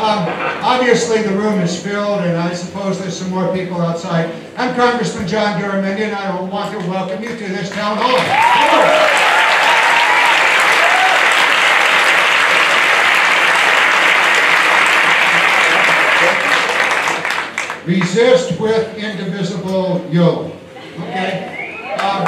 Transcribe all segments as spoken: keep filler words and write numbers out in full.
Um, obviously, the room is filled, and I suppose there's some more people outside. I'm Congressman John Garamendi, and I want to welcome you to this town hall. Resist with indivisible yoke. Okay. Um,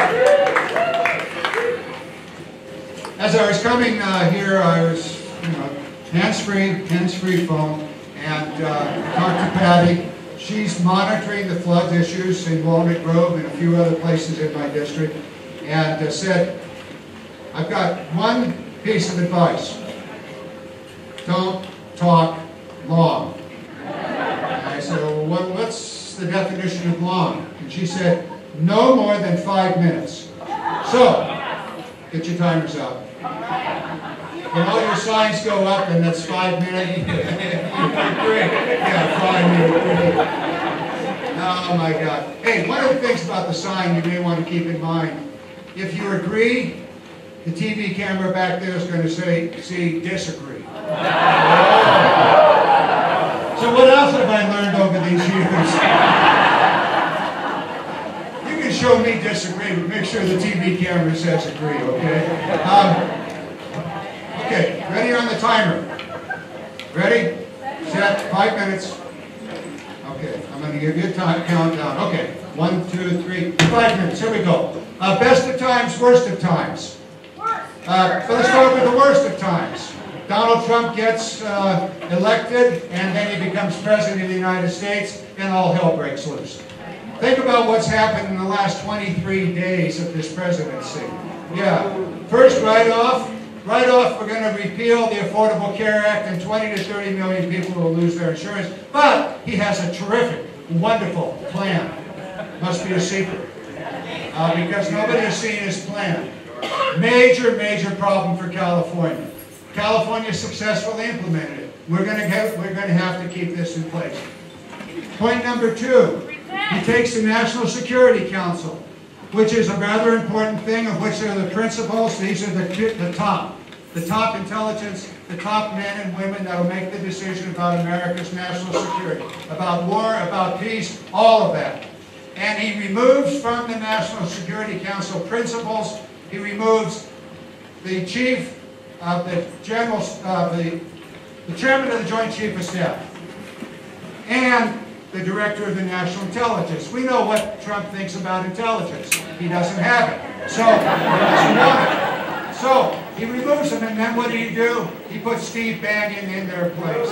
as I was coming uh, here, I was, you know, hands-free, hands-free phone, and uh, talked to Patty. She's monitoring the flood issues in Walnut Grove and a few other places in my district, and uh, said, I've got one piece of advice. Don't talk long. And I said, well, what, what's the definition of long? And she said, no more than five minutes. So, get your timers out. When all your signs go up and that's five minutes, you agree. Yeah, five minutes. Oh my God. Hey, one of the things about the sign you may want to keep in mind, if you agree, the T V camera back there is going to say, see, disagree. So what else have I learned over these years? You can show me disagree, but make sure the T V camera says agree, okay? Um, Okay, ready on the timer? Ready? Set, five minutes. Okay, I'm going to give you a time countdown. Okay, one, two, three, five minutes. Here we go. Uh, best of times, worst of times. Uh, let's start with the worst of times. Donald Trump gets uh, elected, and then he becomes president of the United States, and all hell breaks loose. Think about what's happened in the last twenty-three days of this presidency. Yeah, first right off, Right off, we're going to repeal the Affordable Care Act, and twenty to thirty million people will lose their insurance. But he has a terrific, wonderful plan. Must be a secret. Uh, because nobody has seen his plan. Major, major problem for California. California successfully implemented it. We're going to get, we're going to have to keep this in place. Point number two. He takes the National Security Council, which is a rather important thing, of which are the principles. These are the, the top. The top intelligence, the top men and women that will make the decision about America's national security, about war, about peace, all of that. And he removes from the National Security Council principles, he removes the chief of the general, uh, the, the chairman of the Joint Chief of Staff, and the director of the national intelligence. We know what Trump thinks about intelligence. He doesn't have it. So, he doesn't want it. So, he removes them, and then what do you do? He puts Steve Bannon in their place.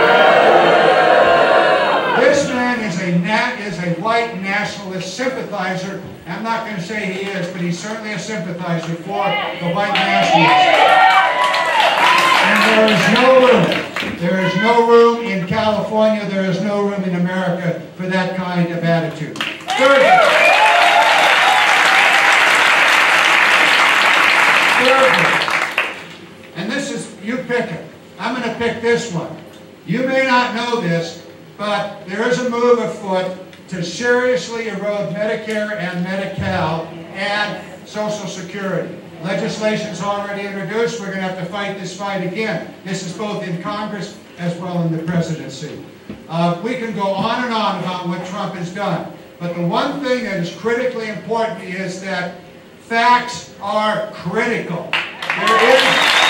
This man is a, nat is a white nationalist sympathizer. I'm not going to say he is, but he's certainly a sympathizer for the white nationalists. And there is no room. There is no room in California, there is no room in America for that kind of attitude. Thirdly, thirdly, and this is, you pick it. I'm going to pick this one. You may not know this, but there is a move afoot to seriously erode Medicare and Medi-Cal and Social Security. Legislation's already introduced. We're going to have to fight this fight again. This is both in Congress as well in the presidency. Uh, we can go on and on about what Trump has done. But the one thing that is critically important is that facts are critical. There is,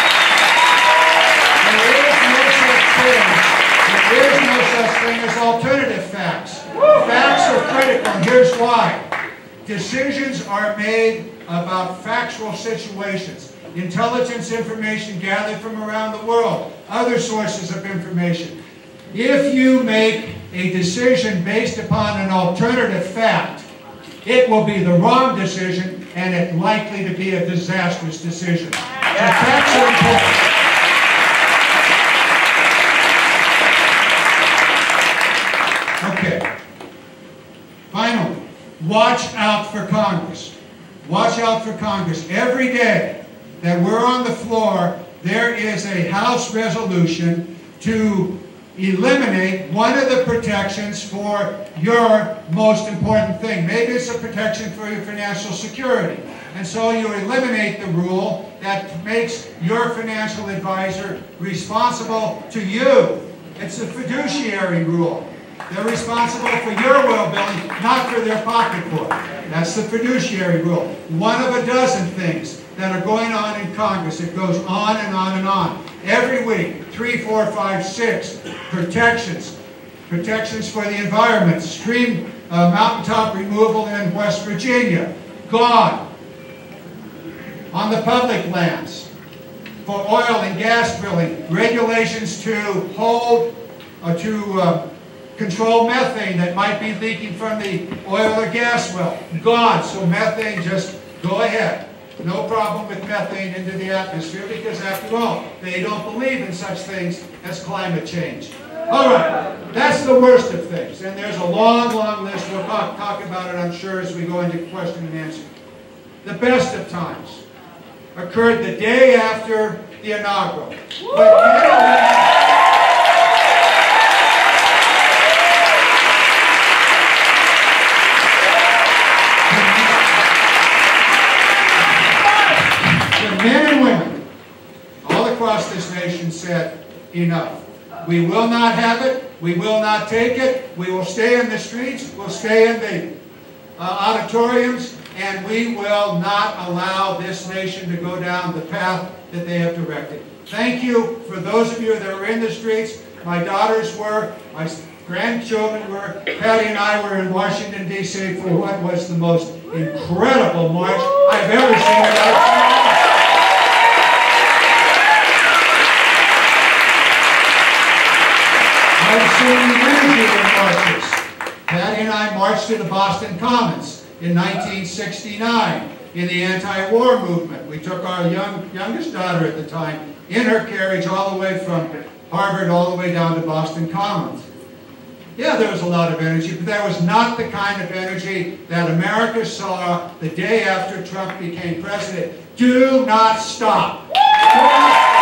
there is no such thing. There is no such thing as alternative facts. Facts are critical, and here's why. Decisions are made about factual situations, intelligence information gathered from around the world, other sources of information. If you make a decision based upon an alternative fact, it will be the wrong decision, and it's likely to be a disastrous decision. So facts are important. Okay. Finally, watch out for Congress. Watch out for Congress. Every day that we're on the floor, there is a House resolution to eliminate one of the protections for your most important thing. Maybe it's a protection for your financial security. And so you eliminate the rule that makes your financial advisor responsible to you It's the fiduciary rule. They're responsible for your well-being, not for their pocketbook. That's the fiduciary rule. One of a dozen things that are going on in Congress. It goes on and on and on. Every week, three, four, five, six protections. Protections for the environment. Stream uh, mountaintop removal in West Virginia. Gone. On the public lands. For oil and gas drilling. Regulations to hold, uh, to uh, control methane that might be leaking from the oil or gas well. Gone. So methane, just go ahead. No problem with methane into the atmosphere because, after all, they don't believe in such things as climate change. All right, that's the worst of things. And there's a long, long list. We'll talk, talk about it, I'm sure, as we go into question and answer. The best of times occurred the day after the inaugural. But men and women all across this nation said, enough. We will not have it. We will not take it. We will stay in the streets. We'll stay in the uh, auditoriums. And we will not allow this nation to go down the path that they have directed. Thank you for those of you that are in the streets. My daughters were. My grandchildren were. Patty and I were in Washington, D C for what was the most incredible march I've ever seen. I've seen many marches. Patty and I marched to the Boston Commons in nineteen sixty-nine in the anti-war movement. We took our young, youngest daughter at the time in her carriage all the way from Harvard all the way down to Boston Commons. Yeah, there was a lot of energy, but that was not the kind of energy that America saw the day after Trump became president. Do not stop. Do not stop.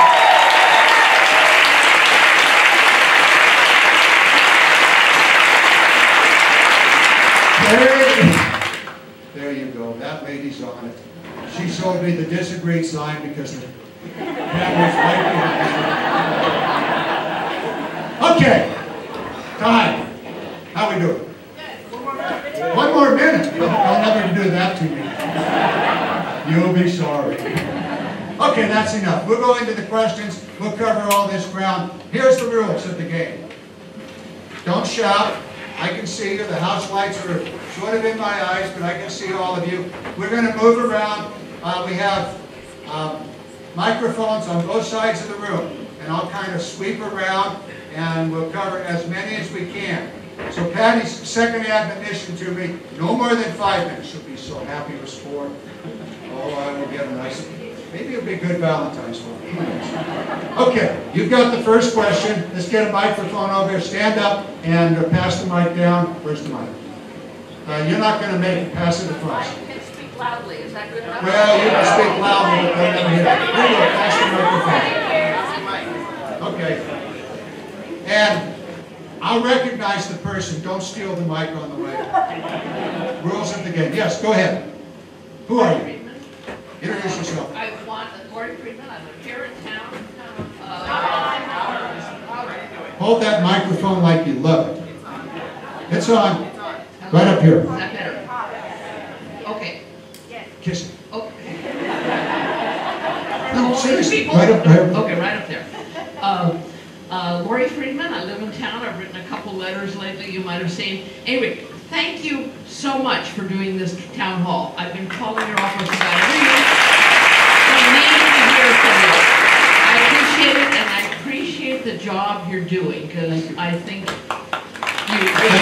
There you go. That lady's on it. She showed me the disagreed sign because the camera's right behind her. Okay. Time. How we doing? One more minute. You'll never do that to me. You'll be sorry. Okay, that's enough. We'll go into the questions. We'll cover all this ground. Here's the rules of the game. Don't shout. I can see you. The house lights are sort of in my eyes, but I can see all of you. We're going to move around. Uh, we have um, microphones on both sides of the room, and I'll kind of sweep around, and we'll cover as many as we can. So Patty's second admonition to me, no more than five minutes. She'll be so happy it was four. Oh, I will get a nice, maybe it'll be a good Valentine's for me. Okay, you've got the first question. Let's get a microphone over here. Stand up and uh, pass the mic down. Where's the mic? Uh, you're not going to make it. Pass it across. I can speak loudly. Is that good enough? Well, you can speak loudly, but they'll never hear it. Here you go. Pass the microphone. Okay. And I'll recognize the person. Don't steal the mic on the way. Rules of the game. Yes, go ahead. Who are you? Introduce yourself. I want Lori Friedman. I live here in town. Uh, Hold that microphone like you love it. It's on. Right up here. Is that better? Okay. Kiss it. Okay. No, seriously. People? Right up there. Okay, right up there. Uh, uh, Lori Friedman. I live in town. I've written a couple letters lately. You might have seen. Anyway, thank you so much for doing this town hall. I've been calling your office about every year. Amazing to hear from you. I appreciate it, and I appreciate the job you're doing because I think you really.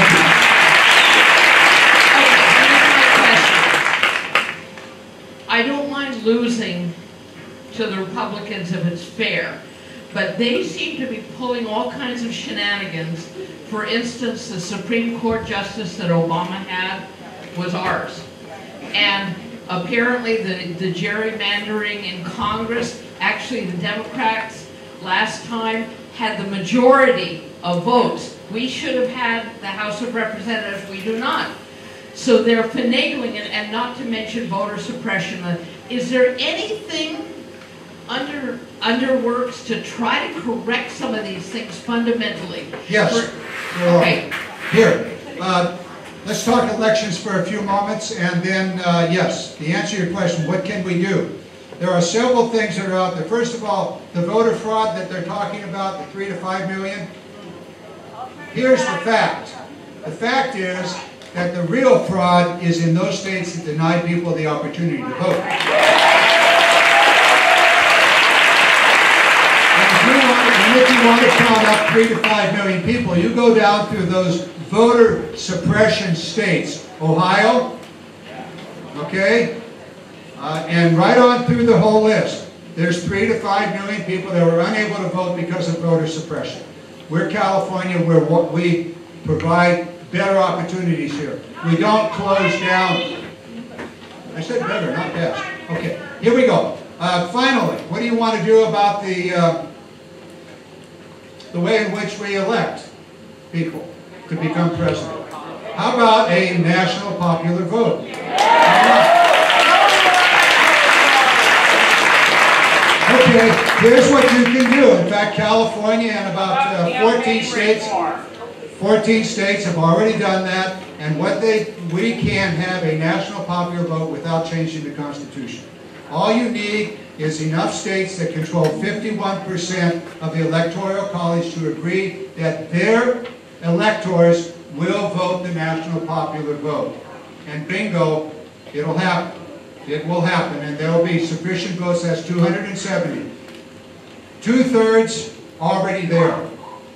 Okay, here's my question. I don't mind losing to the Republicans if it's fair, but they seem to be pulling all kinds of shenanigans. For instance, the Supreme Court justice that Obama had was ours. And apparently the, the gerrymandering in Congress, actually the Democrats last time had the majority of votes. We should have had the House of Representatives, we do not. So they're finagling it, and not to mention voter suppression. Is there anything under underworks to try to correct some of these things fundamentally? Yes. For, there okay. are. Here, uh, let's talk elections for a few moments, and then, uh, yes, the answer to your question, what can we do? There are several things that are out there. First of all, the voter fraud that they're talking about, the three to five million. Here's the fact. The fact is that the real fraud is in those states that deny people the opportunity to vote. And if you want, and if you want to count up three to five million people, you go down through those voter suppression states. Ohio, okay, uh, and right on through the whole list. There's three to five million people that were unable to vote because of voter suppression. We're California, where what we provide better opportunities here. We don't close down. I said better, not best. Okay, here we go. Uh, finally, what do you want to do about the uh, the way in which we elect people to become president? How about a national popular vote? Okay, here's what you can do. In fact, California and about uh, fourteen states, fourteen states have already done that. And what they, we can have a national popular vote without changing the Constitution. All you need is enough states that control fifty-one percent of the Electoral College to agree that their electors will vote the national popular vote. And bingo, it'll happen. It will happen, and there will be sufficient votes. That's two hundred seventy. Two-thirds already there.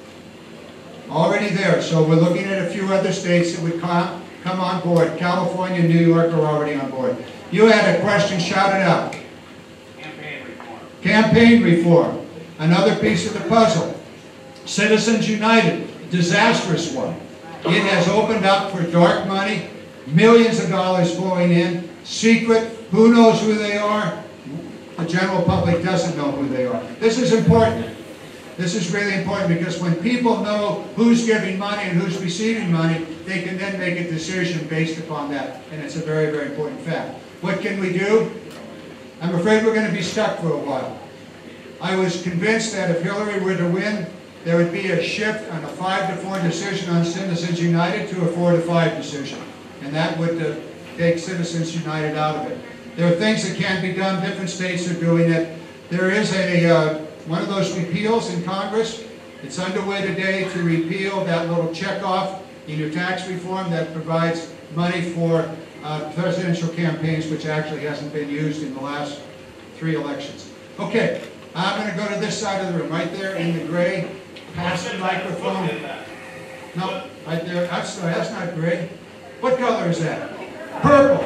Already there. So we're looking at a few other states that would come, come on board. California, New York are already on board. You had a question, shout it out. Campaign reform. Campaign reform. Another piece of the puzzle. Citizens United, disastrous one. It has opened up for dark money, millions of dollars flowing in, secret. Who knows who they are? The general public doesn't know who they are. This is important. This is really important because when people know who's giving money and who's receiving money, they can then make a decision based upon that. And it's a very, very important fact. What can we do? I'm afraid we're going to be stuck for a while. I was convinced that if Hillary were to win, there would be a shift on a five to four decision on Citizens United to a four to five decision. And that would uh, take Citizens United out of it. There are things that can be done. Different states are doing it. There is a uh, one of those repeals in Congress. It's underway today to repeal that little checkoff in your tax reform that provides money for uh, presidential campaigns, which actually hasn't been used in the last three elections. Okay, I'm going to go to this side of the room, right there in the gray. Pass the microphone. No, right there. That's, that's not gray. What color is that? Purple.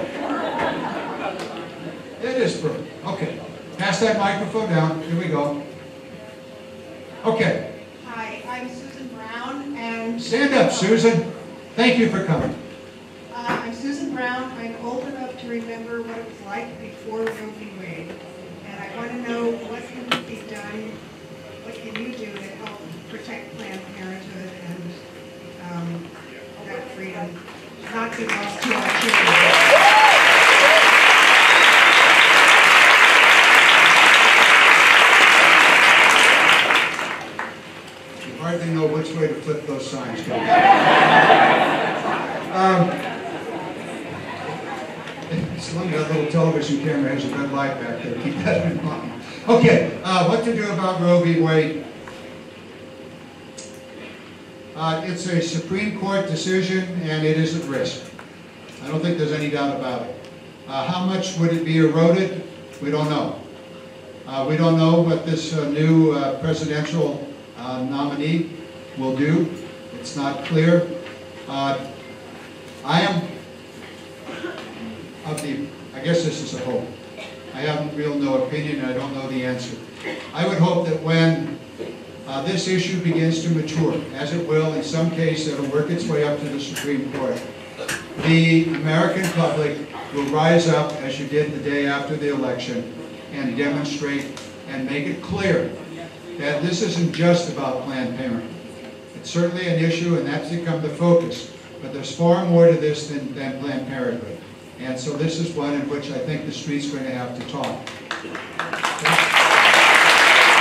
It is purple. Okay. Pass that microphone down. Here we go. Okay. Hi, I'm Susan Brown, and... Stand up, Susan. Thank you for coming. Uh, I'm Susan Brown. I'm old enough to remember what it was like before Roe v. Wade. And I want to know what can be done, what can you do to help protect Planned Parenthood and um, that freedom not be lost to our children. I hardly know which way to flip those signs. um, as long as that little television camera has a red light back there, keep that in mind. Okay, uh, what to do about Roe v. Wade? Uh, it's a Supreme Court decision, and it is at risk. I don't think there's any doubt about it. Uh, how much would it be eroded? We don't know. Uh, we don't know what this uh, new uh, presidential uh, nominee will do. It's not clear. Uh, I am of the, I guess this is a hope. I have real no opinion, and I don't know the answer. I would hope that when uh, this issue begins to mature, as it will, in some case, it'll work its way up to the Supreme Court. The American public will rise up, as you did the day after the election, and demonstrate and make it clear that this isn't just about Planned Parenthood. It's certainly an issue, and that's become the focus. But there's far more to this than, than Planned Parenthood. And so this is one in which I think the street's going to have to talk.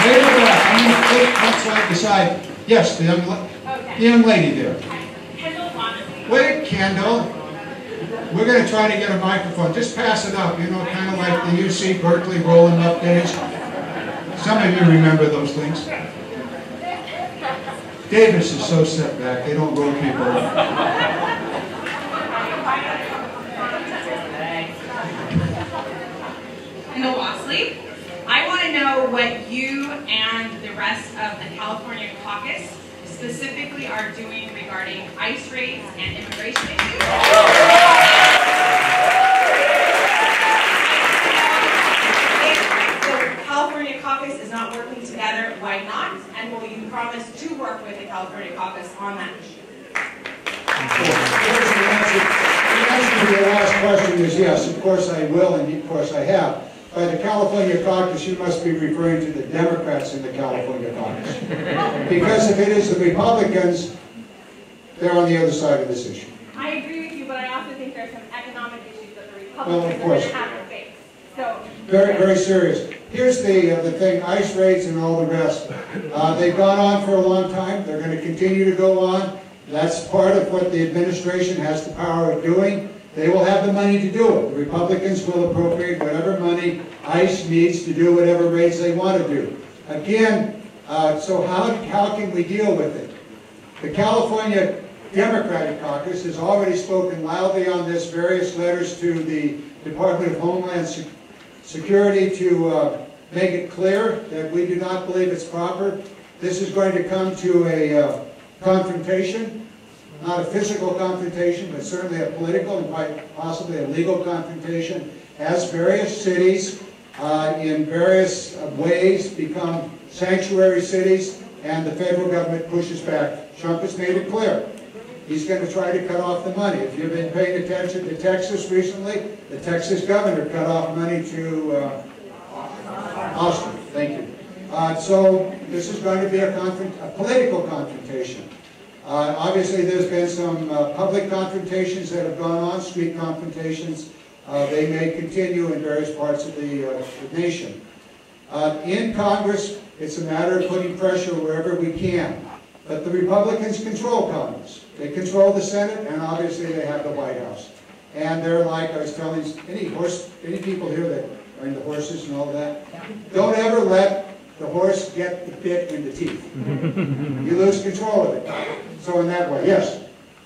Stay to the left. I'm going to put one slide beside. Yes, the young, okay. the young lady there. Wait, Kendall. We're going to try to get a microphone. Just pass it up, you know, kind of like the U C Berkeley rolling up days. Some of you remember those things. Davis is so set back, they don't roll people up. I want to know what you and the rest of the California caucus specifically are doing regarding ICE raids and immigration issues. If the California caucus is not working together, why not? And will you promise to work with the California caucus on that issue? The answer to your last question is yes, of course I will, and of course I have. By the California caucus, you must be referring to the Democrats in the California caucus. Because if it is the Republicans, they're on the other side of this issue. I agree with you, but I also think there are some economic issues that the Republicans well, of course. are going to have to face. So, very, very serious. Here's the, uh, the thing, ICE raids and all the rest. Uh, they've gone on for a long time. They're going to continue to go on. That's part of what the administration has the power of doing. They will have the money to do it. The Republicans will appropriate whatever money ICE needs to do whatever raids they want to do. Again, uh, so how, how can we deal with it? The California Democratic Caucus has already spoken loudly on this, various letters to the Department of Homeland Security to uh, make it clear that we do not believe it's proper. This is going to come to a uh, confrontation. Not a physical confrontation, but certainly a political and quite possibly a legal confrontation as various cities uh, in various ways become sanctuary cities and the federal government pushes back. Trump has made it clear. He's going to try to cut off the money. If you've been paying attention to Texas recently, the Texas governor cut off money to uh, Austin. Thank you. Uh, so this is going to be a, a political confrontation. Uh, obviously, there's been some uh, public confrontations that have gone on, street confrontations. Uh, they may continue in various parts of the, uh, the nation. Uh, in Congress, it's a matter of putting pressure wherever we can. But the Republicans control Congress. They control the Senate, and obviously they have the White House. And they're like, I was telling any horse, any people here that are into horses and all that, don't ever let the horse get the bit in the teeth. You lose control of it. So in that way, yes.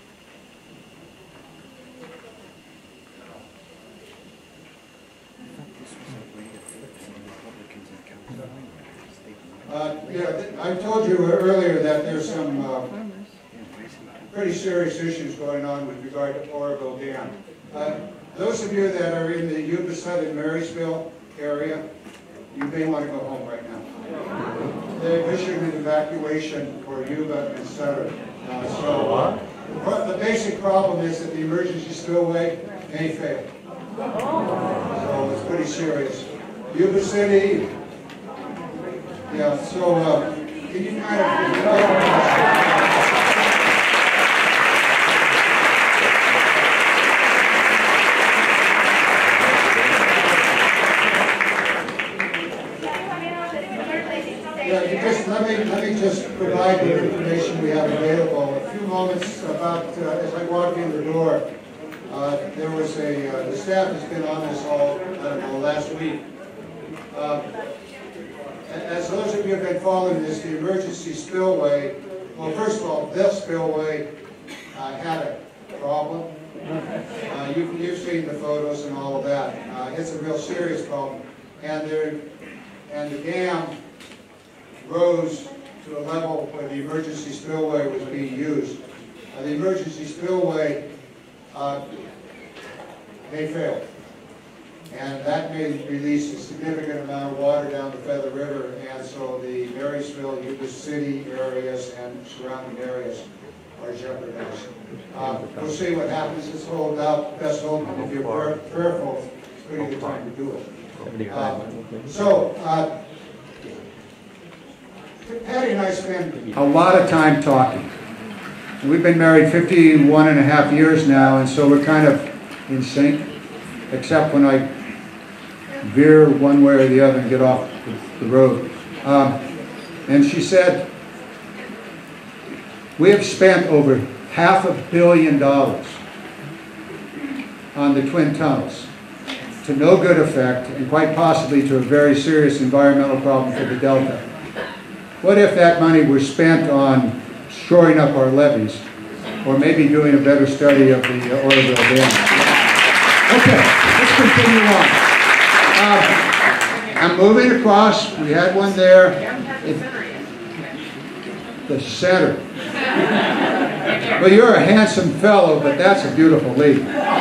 Uh, yeah, I told you earlier that there's some uh, pretty serious issues going on with regard to Oroville Dam. Uh, those of you that are in the Yuba Southern Marysville area, you may want to go home right now. They've issued an evacuation for Yuba and Sutter. Uh, so uh, the basic problem is that the emergency spillway may fail. So it's pretty serious. Yuba City, yeah, so uh, can you kind of... Yeah, you just, let me, let me just provide the information we have available. A few moments about, uh, as I walked in the door, uh, there was a, uh, the staff has been on this all, I don't know, last week. Uh, as those of you have been following this, the emergency spillway, well, first of all, this spillway uh, had a problem. Uh, you've, you've seen the photos and all of that. Uh, it's a real serious problem. And, there, and the dam rose to a level where the emergency spillway was being used. Uh, the emergency spillway uh, may fail. And that may release a significant amount of water down the Feather River, and so the Marysville, Yuba City areas and surrounding areas are jeopardized. Uh, we'll see what happens. Let's hold out best hope. If you're prayerful, it's a pretty good time to do it. Uh, so, uh, Patty and I spend a lot of time talking. We've been married fifty-one and a half years now, and so we're kind of in sync, except when I veer one way or the other and get off the road. Um, and she said, we have spent over half a billion dollars on the twin tunnels to no good effect, and quite possibly to a very serious environmental problem for the Delta. What if that money were spent on shoring up our levees, or maybe doing a better study of the uh, Oroville Dam? Okay, let's continue on. Uh, I'm moving across. We had one there. It, the center. Well, you're a handsome fellow, but that's a beautiful lady.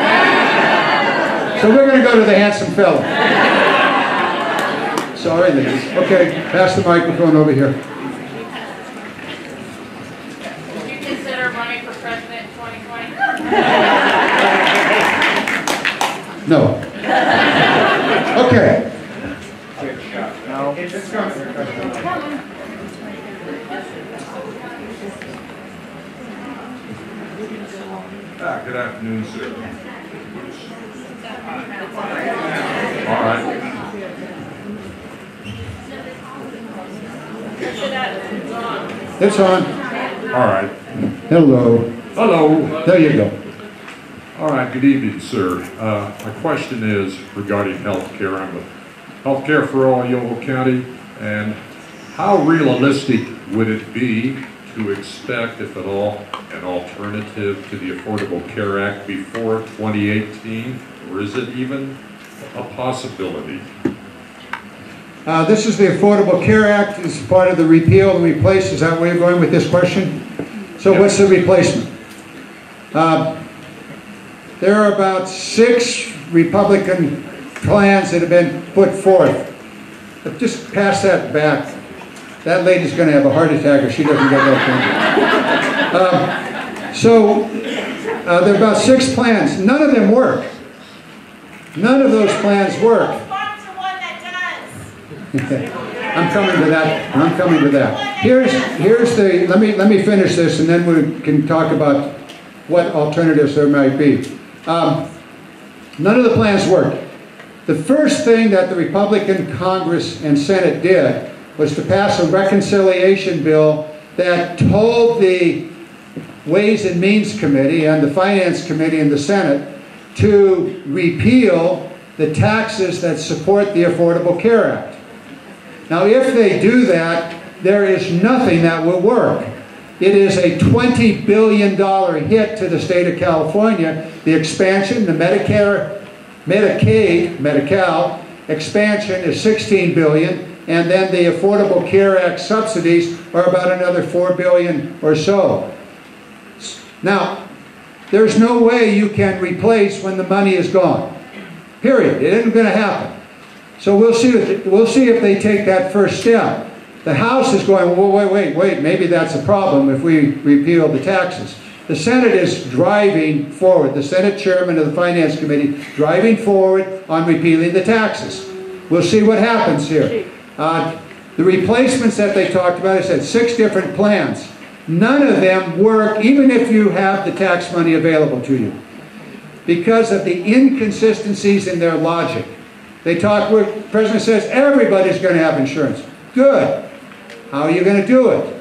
So we're going to go to the handsome fellow. Sorry, ladies. Okay, pass the microphone over here. Would you consider running for president in twenty twenty? No. Okay. No. It's coming. Ah, good afternoon, sir. All right. It's on. All right. Hello. Hello. There you go. All right, good evening, sir. Uh, my question is regarding health care. I'm with Health Care for All, Yoho County, and how realistic would it be to expect, if at all, an alternative to the Affordable Care Act before twenty eighteen, or is it even a possibility? Uh, this is the Affordable Care Act. This is part of the repeal and replace. Is that where you're going with this question? So Yep. What's the replacement? Uh, there are about six Republican plans that have been put forth. But just pass that back. That lady's going to have a heart attack if she doesn't get that thing. Um, so uh, there are about six plans. None of them work. None of those plans work. I'm coming to that. I'm coming to that. Here's here's the. Let me let me finish this, and then we can talk about what alternatives there might be. Um, none of the plans work. The first thing that the Republican Congress and Senate did was to pass a reconciliation bill that told the Ways and Means Committee and the Finance Committee in the Senate to repeal the taxes that support the Affordable Care Act. Now, if they do that, there is nothing that will work. It is a twenty billion dollar hit to the state of California. The expansion, the Medicare, Medicaid, Medi-Cal expansion is sixteen billion dollars, and then the Affordable Care Act subsidies are about another four billion dollars or so. Now, there's no way you can replace when the money is gone. Period. It isn't going to happen. So we'll see if, we'll see if they take that first step. The House is going, well, wait, wait, wait, maybe that's a problem if we repeal the taxes. The Senate is driving forward, the Senate Chairman of the Finance Committee, driving forward on repealing the taxes. We'll see what happens here. Uh, the replacements that they talked about, I said six different plans. None of them work, even if you have the tax money available to you, because of the inconsistencies in their logic. They talk where the President says everybody's going to have insurance. Good. How are you going to do it?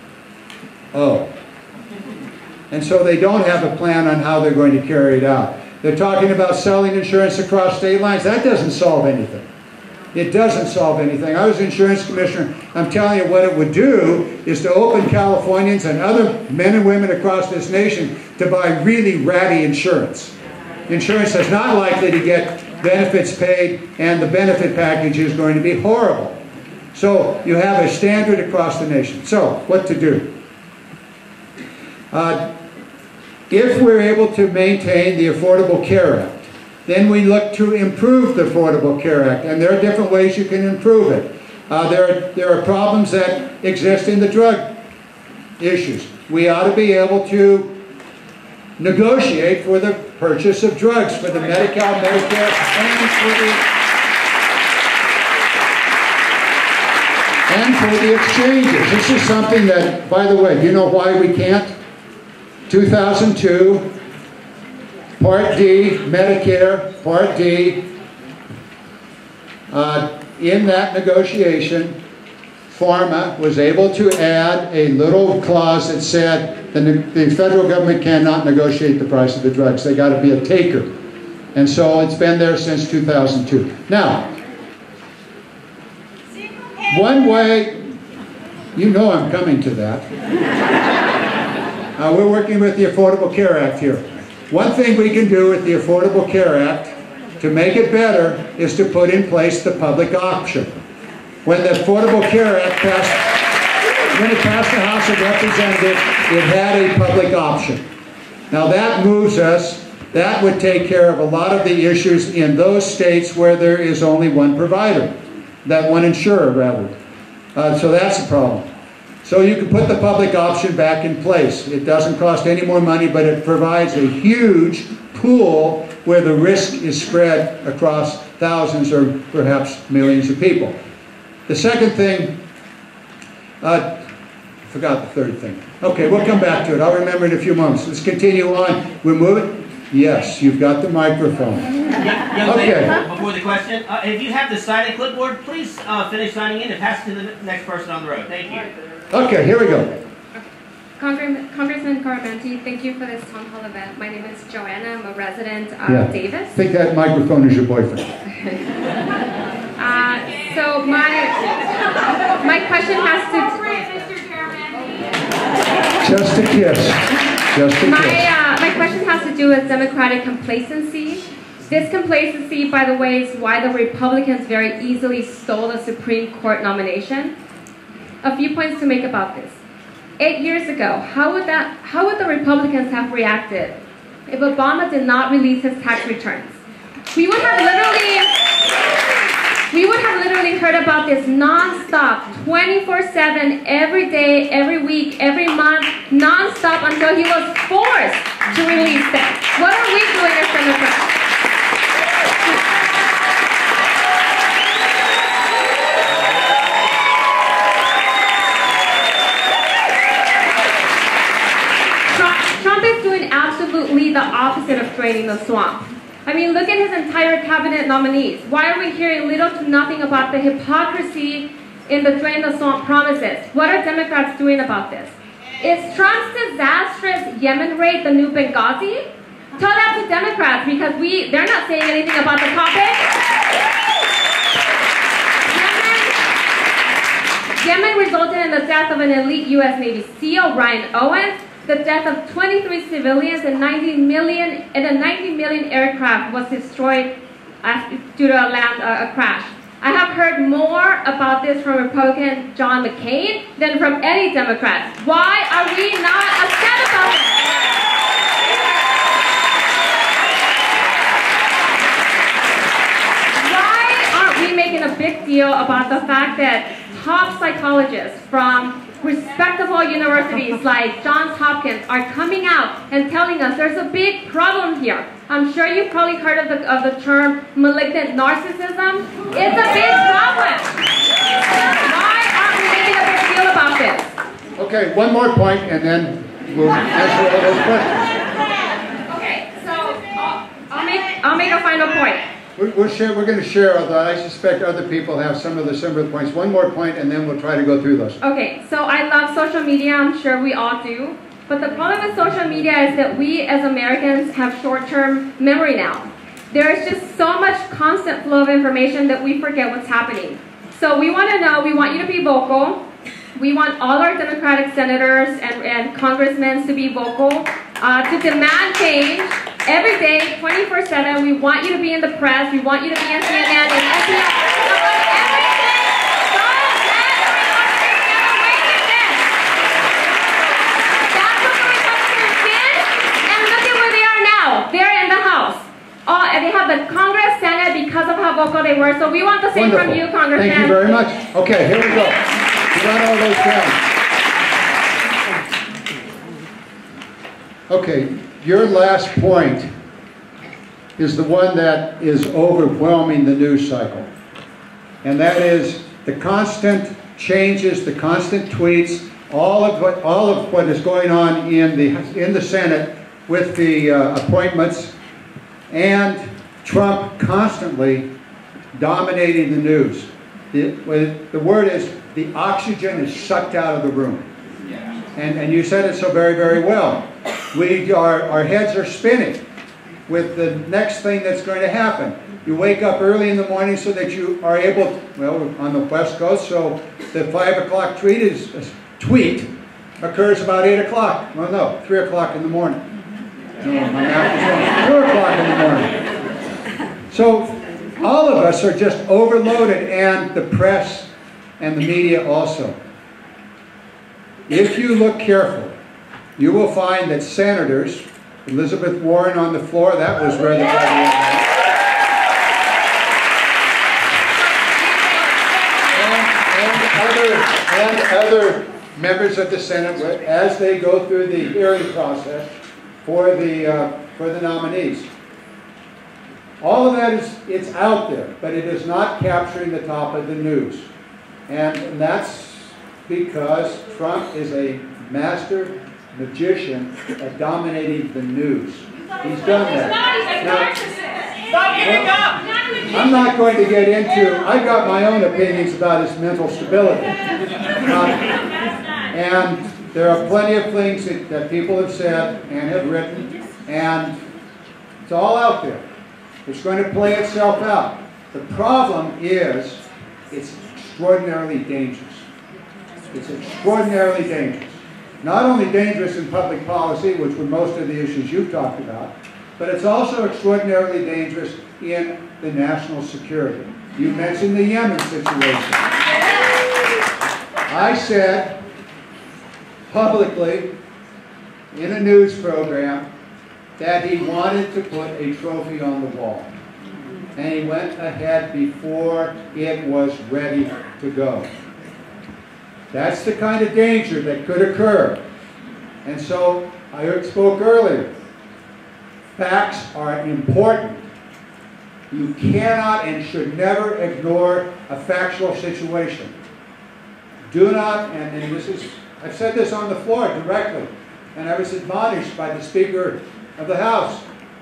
Oh. And so they don't have a plan on how they're going to carry it out. They're talking about selling insurance across state lines. That doesn't solve anything. It doesn't solve anything. I was insurance commissioner. I'm telling you what it would do is to open Californians and other men and women across this nation to buy really ratty insurance. Insurance that's not likely to get benefits paid, and the benefit package is going to be horrible. So you have a standard across the nation. So what to do? Uh, if we're able to maintain the Affordable Care Act, then we look to improve the Affordable Care Act, and there are different ways you can improve it. Uh, there, are, there are problems that exist in the drug issues. We ought to be able to negotiate for the purchase of drugs for the Medi-Cal, Medicare, and for the and for the exchanges. This is something that, by the way, do you know why we can't? two thousand two, Part D, Medicare, Part D, uh, in that negotiation, Pharma was able to add a little clause that said the, the federal government cannot negotiate the price of the drugs. They got to be a taker. And so it's been there since two thousand two. Now, one way, you know I'm coming to that. Uh, we're working with the Affordable Care Act here. One thing we can do with the Affordable Care Act to make it better is to put in place the public auction. When the Affordable Care Act passed, when it passed the House of Representatives, it had a public option. Now that moves us, that would take care of a lot of the issues in those states where there is only one provider, that one insurer rather. Uh, so that's a problem. So you can put the public option back in place. It doesn't cost any more money, but it provides a huge pool where the risk is spread across thousands or perhaps millions of people. The second thing, uh, I forgot the third thing. Okay, we'll come back to it. I'll remember in a few moments. Let's continue on. We're moving. Yes, you've got the microphone. Yeah, young Okay. lady, before the question, uh, if you have the signing clipboard, please uh, finish signing in and pass it to the next person on the road. Thank you. Okay, here we go. Congressman, Congressman Garamendi, thank you for this town hall event. My name is Joanna. I'm a resident of Yeah. Davis. I think that microphone is your boyfriend. Uh, so my my question has to Just a kiss. Just a my kiss. uh, my question has to do with Democratic complacency. This complacency, by the way, is why the Republicans very easily stole the Supreme Court nomination. A few points to make about this. Eight years ago, how would that how would the Republicans have reacted if Obama did not release his tax returns? We would have literally we would have literally heard about this non-stop, twenty-four seven, every day, every week, every month, non-stop until he was forced to release them. What are we doing as Democrats? Trump is doing absolutely the opposite of draining the swamp. I mean, look at his entire cabinet nominees. Why are we hearing little to nothing about the hypocrisy in the drain the swamp promises? What are Democrats doing about this? Is Trump's disastrous Yemen raid the new Benghazi? Tell that to Democrats because we they're not saying anything about the topic. Yemen, Yemen resulted in the death of an elite U S Navy SEAL, Ryan Owens. The death of twenty-three civilians and ninety million and a ninety million aircraft was destroyed due to a land uh, a crash. I have heard more about this from Republican John McCain than from any Democrats. Why are we not upset about it? Why aren't we making a big deal about the fact that top psychologists from respectable universities like Johns Hopkins are coming out and telling us there's a big problem here? I'm sure you've probably heard of the, of the term malignant narcissism. It's a big problem. Why aren't we making a big deal about this? Okay, one more point and then we'll answer all those questions. Okay, so I'll, I'll, make, I'll make a final point. We're, we're, share, we're going to share, although I suspect other people have some of the similar points. One more point and then we'll try to go through those. Okay, so I love social media. I'm sure we all do. But the problem with social media is that we as Americans have short-term memory now. There is just so much constant flow of information that we forget what's happening. So we want to know, we want you to be vocal. We want all our Democratic senators and, and congressmen to be vocal, uh, to demand change every day, twenty-four seven. We want you to be in the press. We want you to be in C N N and N P R. Everything. Don't let everyone get away with this. That's what the Republicans did, and look at where they are now. They're in the House. Oh, and they have the Congress, Senate because of how vocal they were. So we want the same Wonderful. from you, Congressman. Thank you very much. Okay, here we go. We got all those down. Okay, your last point is the one that is overwhelming the news cycle. And that is the constant changes, the constant tweets, all of what, all of what is going on in the, in the Senate with the uh, appointments, and Trump constantly dominating the news. The, the word is the oxygen is sucked out of the room. And, and you said it so very, very well. We, our, our heads are spinning with the next thing that's going to happen. You wake up early in the morning so that you are able to, well, on the West Coast, so the five o'clock tweet is, uh, tweet occurs about eight o'clock. Well, no, three o'clock in the morning. No, my math is wrong. four o'clock in the morning. So all of us are just overloaded, and the press and the media also. If you look carefully, you will find that senators, Elizabeth Warren on the floor, that was rather bad. And other members of the Senate, as they go through the hearing process for the uh, for the nominees. All of that is, it's out there, but it is not capturing the top of the news. And that's because Trump is a master magician at dominating the news. He's done that. Now, Stop giving up! I'm not going to get into, I've got my own opinions about his mental stability. Um, and there are plenty of things that, that people have said and have written, and it's all out there. It's going to play itself out. The problem is, it's extraordinarily dangerous. It's extraordinarily dangerous. Not only dangerous in public policy, which were most of the issues you've talked about, but it's also extraordinarily dangerous in the national security. You mentioned the Yemen situation. I said publicly in a news program that he wanted to put a trophy on the wall. And he went ahead before it was ready to go. That's the kind of danger that could occur. And so I spoke earlier. Facts are important. You cannot and should never ignore a factual situation. Do not, and, and this is, I've said this on the floor directly, and I was admonished by the Speaker of the House.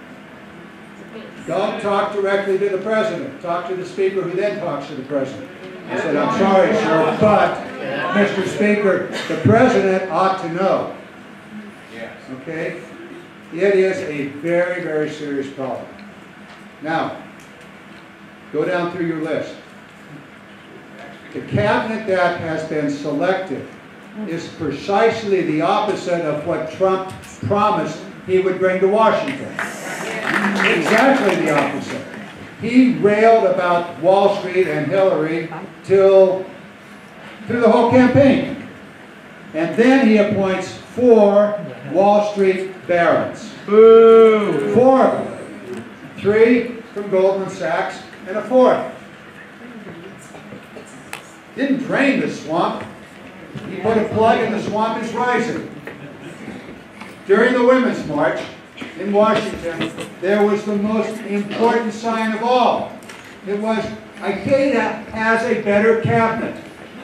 Don't talk directly to the President. Talk to the Speaker, who then talks to the President. I said, I'm sorry, sir, but, Mister Speaker, the President ought to know. Okay? It is a very, very serious problem. Now, go down through your list. The cabinet that has been selected is precisely the opposite of what Trump promised he would bring to Washington. Exactly the opposite. He railed about Wall Street and Hillary till through the whole campaign. And then he appoints four Wall Street barons. Boo! Four of them. Three from Goldman Sachs and a fourth. Didn't drain the swamp. He put a plug and the swamp is rising. During the Women's March in Washington, there was the most important sign of all. It was, IKEA has a better cabinet.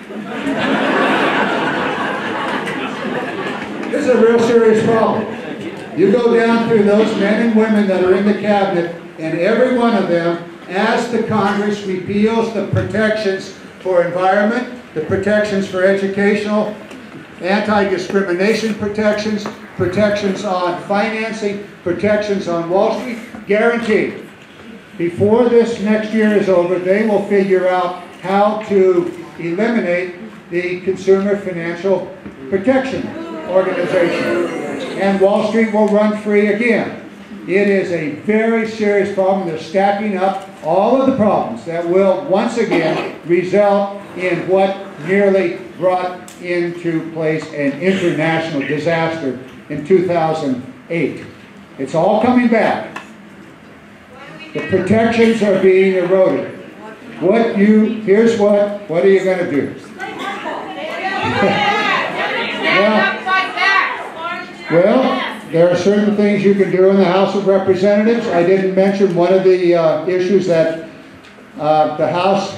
This is a real serious problem. You go down through those men and women that are in the cabinet, and every one of them, as the Congress repeals the protections for environment, the protections for educational, anti-discrimination protections, protections on financing, protections on Wall Street, guaranteed. Before this next year is over, they will figure out how to eliminate the Consumer Financial Protection Organization. And Wall Street will run free again. It is a very serious problem. They're stacking up all of the problems that will once again result in what nearly brought into place an international disaster in two thousand eight. It's all coming back. The protections are being eroded. What you, here's what, what are you going to do? well, well, there are certain things you can do in the House of Representatives. I didn't mention one of the uh, issues that uh, the House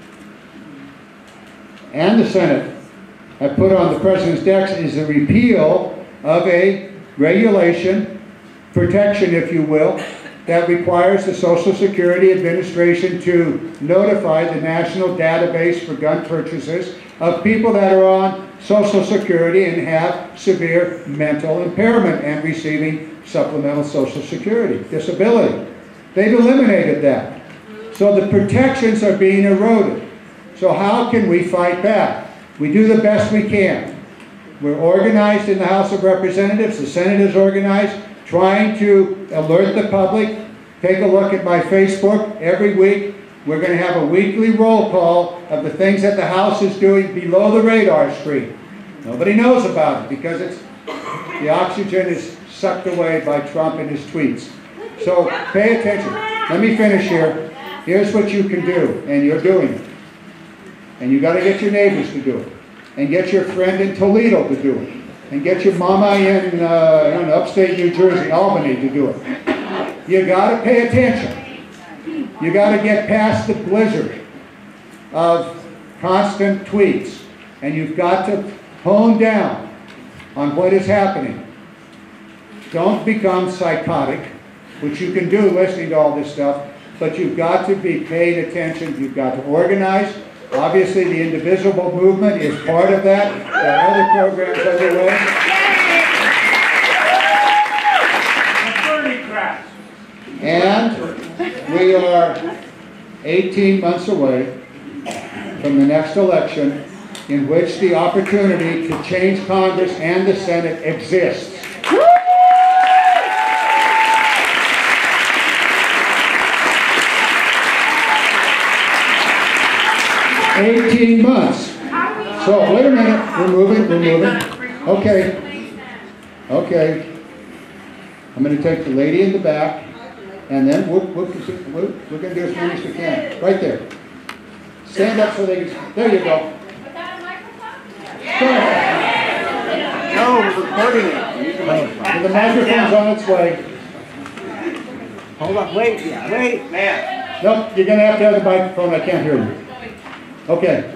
and the Senate have put on the President's desk is the repeal of a regulation, protection if you will, that requires the Social Security Administration to notify the National Database for Gun Purchases of people that are on Social Security and have severe mental impairment and receiving supplemental Social Security disability. They've eliminated that. So the protections are being eroded. So how can we fight back? We do the best we can. We're organized in the House of Representatives. The Senate is organized, trying to alert the public. Take a look at my Facebook every week. We're going to have a weekly roll call of the things that the House is doing below the radar screen. Nobody knows about it because it's, the oxygen is sucked away by Trump and his tweets. So pay attention. Let me finish here. Here's what you can do, and you're doing it. And you got to get your neighbors to do it. And get your friend in Toledo to do it. And get your mama in uh, I don't know, upstate New Jersey, Albany to do it. You got to pay attention. You got to get past the blizzard of constant tweets. And you've got to hone down on what is happening. Don't become psychotic, which you can do listening to all this stuff, but you've got to be paying attention. You've got to organize. Obviously, the Indivisible movement is part of that. There are other programs underway. And we are eighteen months away from the next election in which the opportunity to change Congress and the Senate exists. eighteen months. So, wait a minute. We're moving, we're moving. Okay. Okay. I'm going to take the lady in the back, and then we'll, we'll, we'll, we're going to do as many as we can. Right there. Stand up so they can... There you go. Without a microphone? Go ahead. No, we're recording it. Oh, the microphone's on its way. Hold on. Wait. Wait. Man. Nope, you're going to have to have the microphone. I can't hear you. Okay.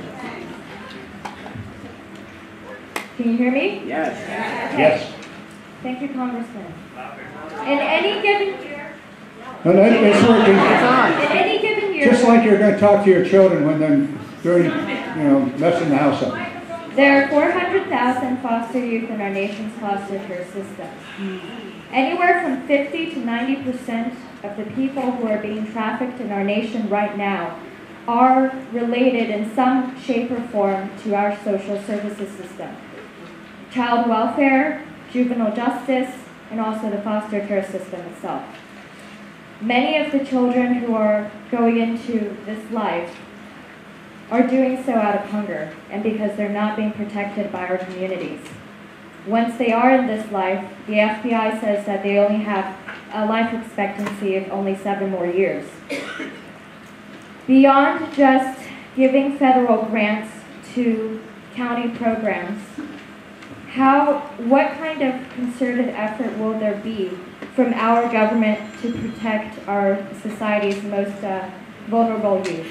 Can you hear me? Yes. Okay. Yes. Thank you, Congressman. In any given year, No, no, it's working. in any given year, Just like you're going to talk to your children when they're during, you know, messing the house up. there are four hundred thousand foster youth in our nation's foster care system. Anywhere from fifty to ninety percent of the people who are being trafficked in our nation right now are related in some shape or form to our social services system. Child welfare, juvenile justice, and also the foster care system itself. Many of the children who are going into this life are doing so out of hunger and because they're not being protected by our communities. Once they are in this life, the F B I says that they only have a life expectancy of only seven more years. Beyond just giving federal grants to county programs, how, what kind of concerted effort will there be from our government to protect our society's most uh, vulnerable youth?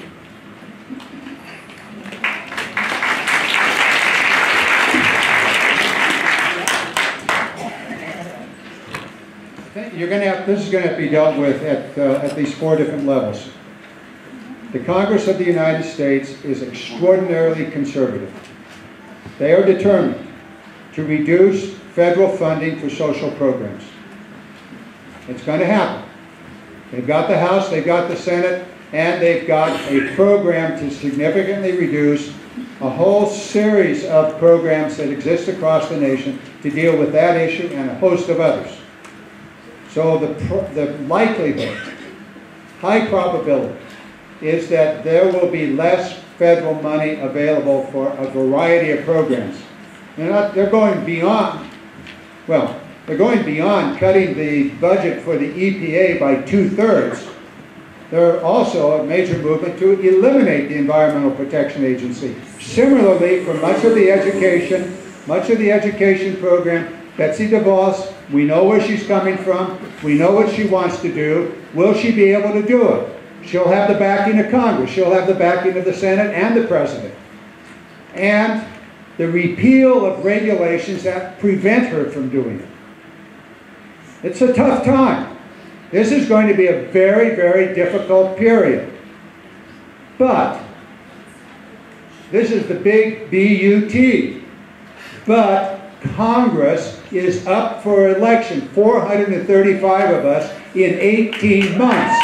You're going to have, this is going to have to be dealt with at uh, at these four different levels. The Congress of the United States is extraordinarily conservative. They are determined to reduce federal funding for social programs. It's going to happen. They've got the House, they've got the Senate, and they've got a program to significantly reduce a whole series of programs that exist across the nation to deal with that issue and a host of others. So the, the likelihood, high probability, is that there will be less federal money available for a variety of programs. They're, not, they're going beyond, well, they're going beyond cutting the budget for the E P A by two-thirds. They're also a major movement to eliminate the Environmental Protection Agency. Similarly, for much of the education, much of the education program, Betsy DeVos, we know where she's coming from. We know what she wants to do. Will she be able to do it? She'll have the backing of Congress. She'll have the backing of the Senate and the President. And the repeal of regulations that prevent her from doing it. It's a tough time. This is going to be a very, very difficult period. But This is the big B U T. But Congress is up for election, four hundred thirty-five of us in eighteen months.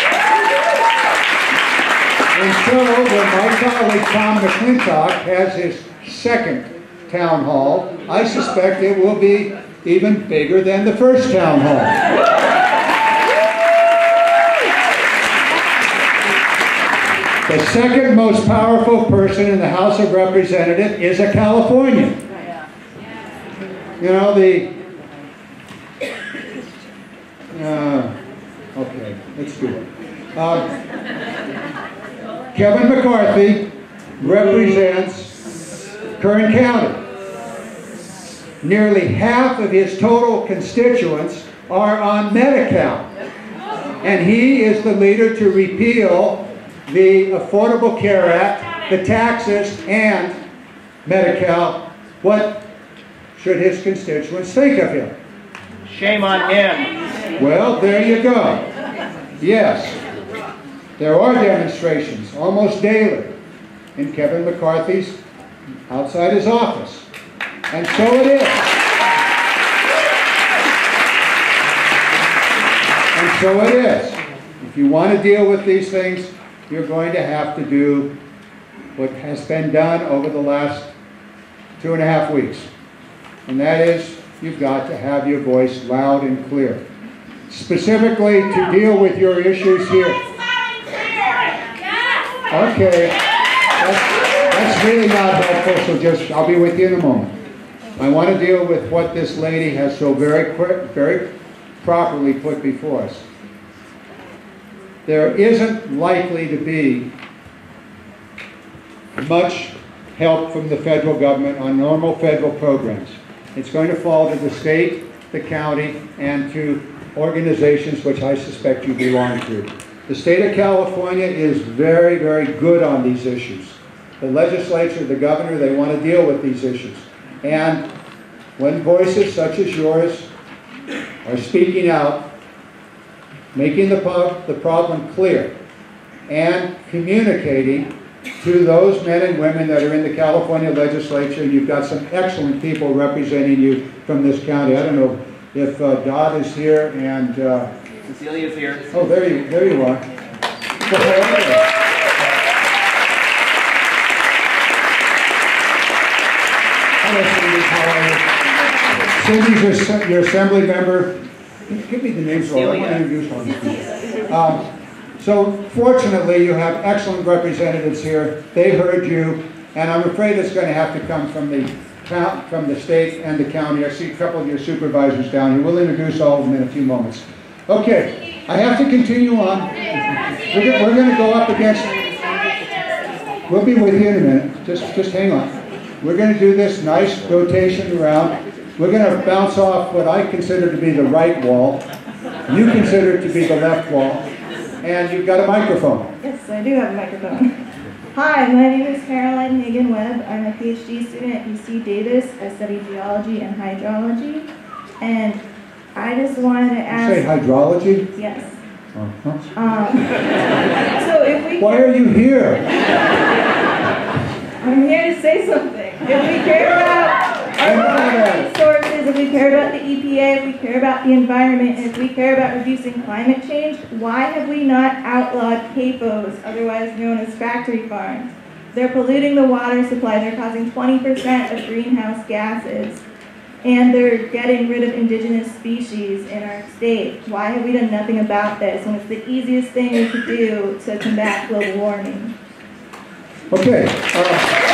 And so when my colleague Tom McClintock has his second town hall, I suspect it will be even bigger than the first town hall. The second most powerful person in the House of Representatives is a Californian. You know, the... Uh, okay, let's do it. Uh, Kevin McCarthy represents Kern County. Nearly half of his total constituents are on Medi-Cal. And he is the leader to repeal the Affordable Care Act, the taxes, and Medi-Cal. What should his constituents think of him? Shame on him. Well, there you go. Yes, there are demonstrations almost daily in Kevin McCarthy's, outside his office. And so it is. And so it is. If you want to deal with these things, you're going to have to do what has been done over the last two and a half weeks. And that is, you've got to have your voice loud and clear. Specifically to deal with your issues here. Okay, that's, that's really not helpful, so just, I'll be with you in a moment. I want to deal with what this lady has so very quick, very properly put before us. There isn't likely to be much help from the federal government on normal federal programs. It's going to fall to the state, the county, and to organizations which I suspect you belong to. The state of California is very, very good on these issues. The legislature, the governor, they want to deal with these issues. And when voices such as yours are speaking out, making the, the problem clear, and communicating to those men and women that are in the California legislature, you've got some excellent people representing you from this county. I don't know if uh, Dodd is here and... Uh, Cecilia's here. Oh, there you, there you are. Hello, Cindy. How are you? Cindy's your, your assembly member. Give me the names all. I want to introduce one. Um, so, fortunately, you have excellent representatives here. They heard you, and I'm afraid it's going to have to come from the from the state and the county. I see a couple of your supervisors down here. We'll introduce all of them in a few moments. Okay, I have to continue on. We're, we're going to go up against... We'll be with you in a minute. Just, just hang on. We're going to do this nice rotation around. We're going to bounce off what I consider to be the right wall. You consider it to be the left wall. And you've got a microphone. Yes, I do have a microphone. Hi, my name is Caroline Hagan Webb. I'm a PhD student at U C Davis. I study geology and hydrology. And I just wanted to ask... You say hydrology? Yes. Uh-huh. Um, so if we... Why are you here? I'm here to say something. If we care about our water resources, if we care about the E P A, if we care about the environment, and if we care about reducing climate change, why have we not outlawed C A P Os, otherwise known as factory farms? They're polluting the water supply. They're causing twenty percent of greenhouse gases. And they're getting rid of indigenous species in our state. Why have we done nothing about this when it's the easiest thing we could do to combat global warming? Okay. Uh,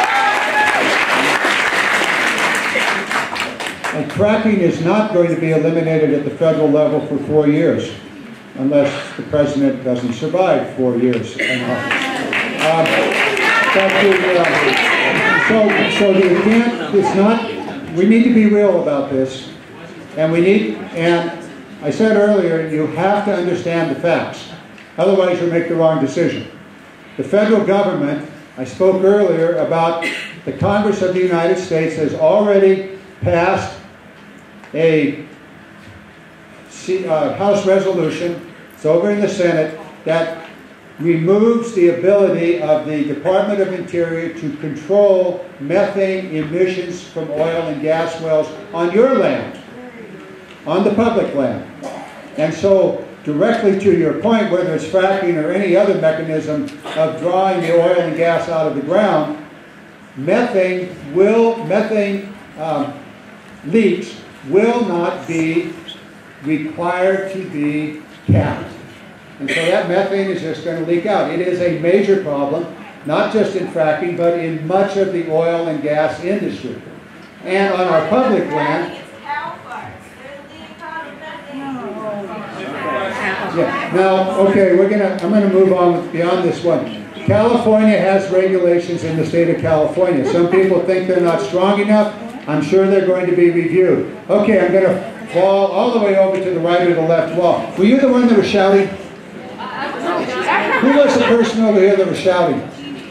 and fracking is not going to be eliminated at the federal level for four years, unless the president doesn't survive four years in office. Um, but the, uh, so, so the intent is not. We need to be real about this, and we need. And I said earlier, you have to understand the facts, otherwise you'll make the wrong decision. The federal government. I spoke earlier about the Congress of the United States has already passed a uh, House resolution, it's over in the Senate, that removes the ability of the Department of Interior to control methane emissions from oil and gas wells on your land, on the public land. And so, directly to your point, whether it's fracking or any other mechanism of drawing the oil and gas out of the ground, methane will, methane um, leaks will not be required to be capped. And so that methane is just going to leak out. It is a major problem, not just in fracking, but in much of the oil and gas industry. And on our public land, yeah. Now, okay, we're gonna. I'm going to move on beyond this one. California has regulations in the state of California. Some people think they're not strong enough. I'm sure they're going to be reviewed. Okay, I'm going to fall all the way over to the right or the left wall. Were you the one that was shouting? Who was the person over here that was shouting?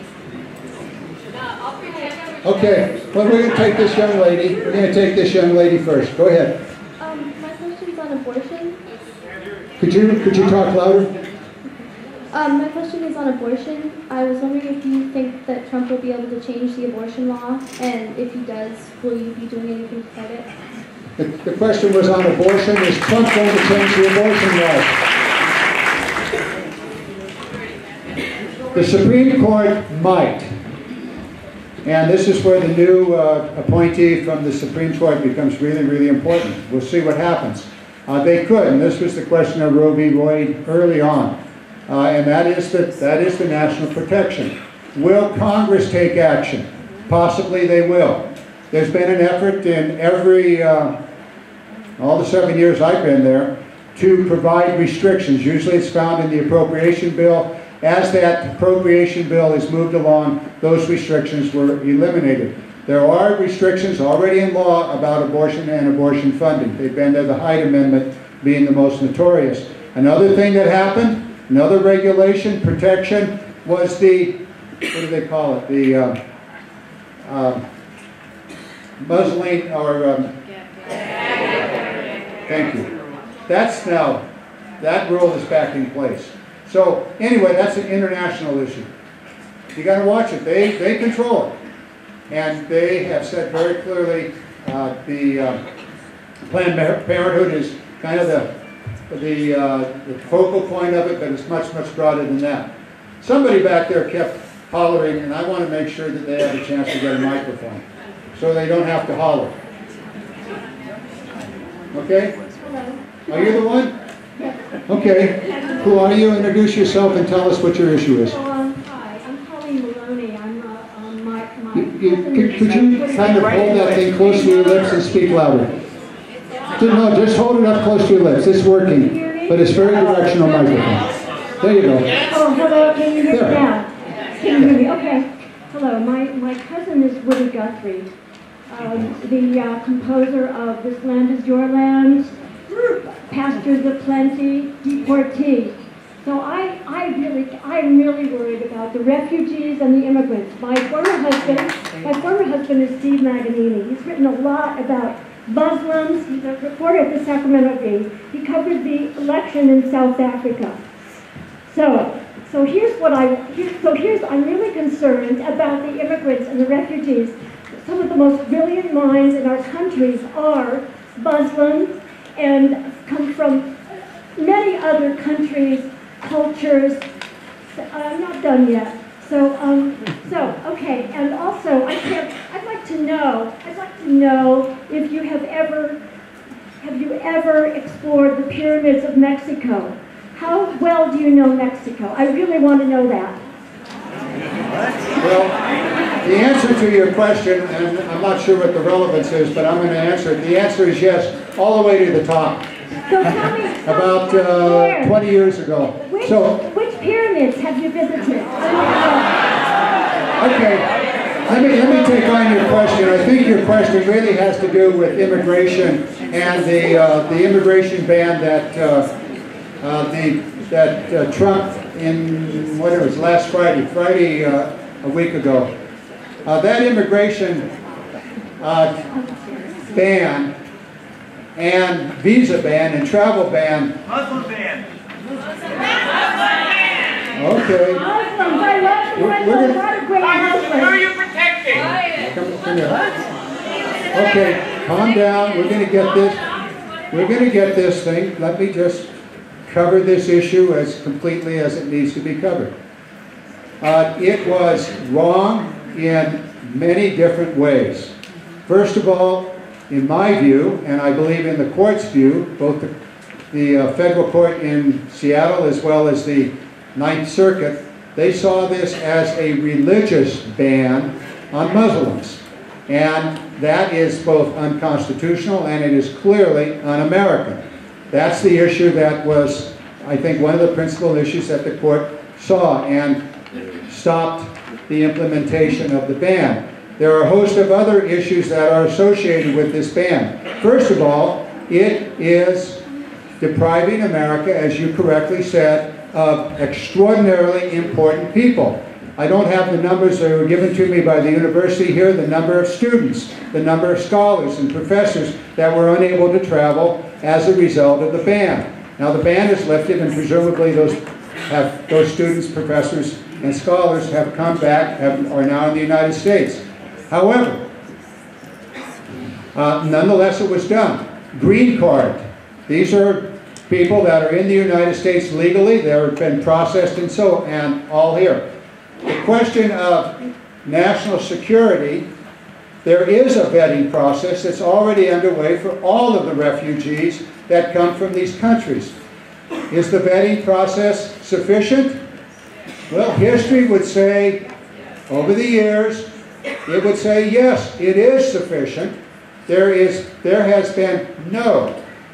Okay, well, we're going to take this young lady. We're going to take this young lady first. Go ahead. Um, my question's on abortion. Could you could you talk louder? Um, my question is on abortion. I was wondering if you think that Trump will be able to change the abortion law, and if he does, will you be doing anything to fight it? The, the question was on abortion. Is Trump going to change the abortion law? The Supreme Court might. And this is where the new uh, appointee from the Supreme Court becomes really, really important. We'll see what happens. Uh, they could, and this was the question of Roe v. Wade early on. Uh, and that is, the, that is the national protection. Will Congress take action? Possibly they will. There's been an effort in every, uh, all the seven years I've been there, to provide restrictions. Usually it's found in the appropriation bill. As that appropriation bill is moved along, those restrictions were eliminated. There are restrictions already in law about abortion and abortion funding. They've been there, the Hyde Amendment being the most notorious. Another thing that happened, another regulation, protection, was the, what do they call it, the uh, uh, muzzling, or, um, thank you. That's now, that rule is back in place. So anyway, that's an international issue. You got to watch it. They, they control it. And they have said very clearly uh, the uh, Planned Parenthood is kind of the, the, uh, the focal point of it, but it's much, much broader than that. Somebody back there kept hollering, and I want to make sure that they have a chance to get a microphone so they don't have to holler. Okay? Hello. Are you the one? Okay. Who are you? Introduce yourself and tell us what your issue is. Well, um, hi, I'm Colleen Maloney. I'm uh, um, my, my You, you, could, could you kind of hold that thing close to your lips and speak louder? Just, no, just hold it up close to your lips. It's working, but it's very directional microphone. There you go. Oh, hello. Can you hear me There. now? Can you hear me? Okay. Hello. My, my cousin is Woody Guthrie, um, the uh, composer of This Land Is Your Land, Pastures of Plenty, Deportee. So I, I really, I'm really worried about the refugees and the immigrants. My former husband, my former husband is Steve Maganini. He's written a lot about Muslims. He's a reporter at the Sacramento Bee. He covered the election in South Africa. So, so here's what I, here, so here's, I'm really concerned about the immigrants and the refugees. Some of the most brilliant minds in our countries are Muslims and come from many other countries, cultures. I'm not done yet. So, um, so okay, and also I can't. I'd like to know. I'd like to know if you have ever, have you ever explored the pyramids of Mexico? How well do you know Mexico? I really want to know that. Well, the answer to your question, and I'm not sure what the relevance is, but I'm going to answer it. The answer is yes, all the way to the top. So tell me, About uh, twenty years ago. Which, So, which pyramids have you visited? okay, let me, let me take on your question. I think your question really has to do with immigration and the, uh, the immigration ban that, uh, uh, the, that uh, Trump, in what it was, last Friday, Friday uh, a week ago. Uh, that immigration uh, ban and visa ban and travel ban. Muslim ban. Okay. Muslims, I love them. We're- I we're know a gonna- lot of great Congressman, who are Muslims. you protecting? Come, come here. Okay, calm down. We're going to get this. We're going to get this thing. Let me just cover this issue as completely as it needs to be covered. Uh, it was wrong in many different ways. First of all, in my view, and I believe in the court's view, both the, the uh, federal court in Seattle as well as the Ninth Circuit, they saw this as a religious ban on Muslims. And that is both unconstitutional and it is clearly un-American. That's the issue that was, I think, one of the principal issues that the court saw and stopped the implementation of the ban. There are a host of other issues that are associated with this ban. First of all, it is depriving America, as you correctly said, of extraordinarily important people. I don't have the numbers that were given to me by the university here, the number of students, the number of scholars and professors that were unable to travel as a result of the ban. Now the ban is lifted and presumably those, have, those students, professors, and scholars have come back, have, are now in the United States. However, uh, nonetheless it was done. Green card. These are people that are in the United States legally. They've been processed and so and all here. The question of national security, there is a vetting process that's already underway for all of the refugees that come from these countries. Is the vetting process sufficient? Well, history would say, over the years, it would say, yes, it is sufficient. There is, there has been no,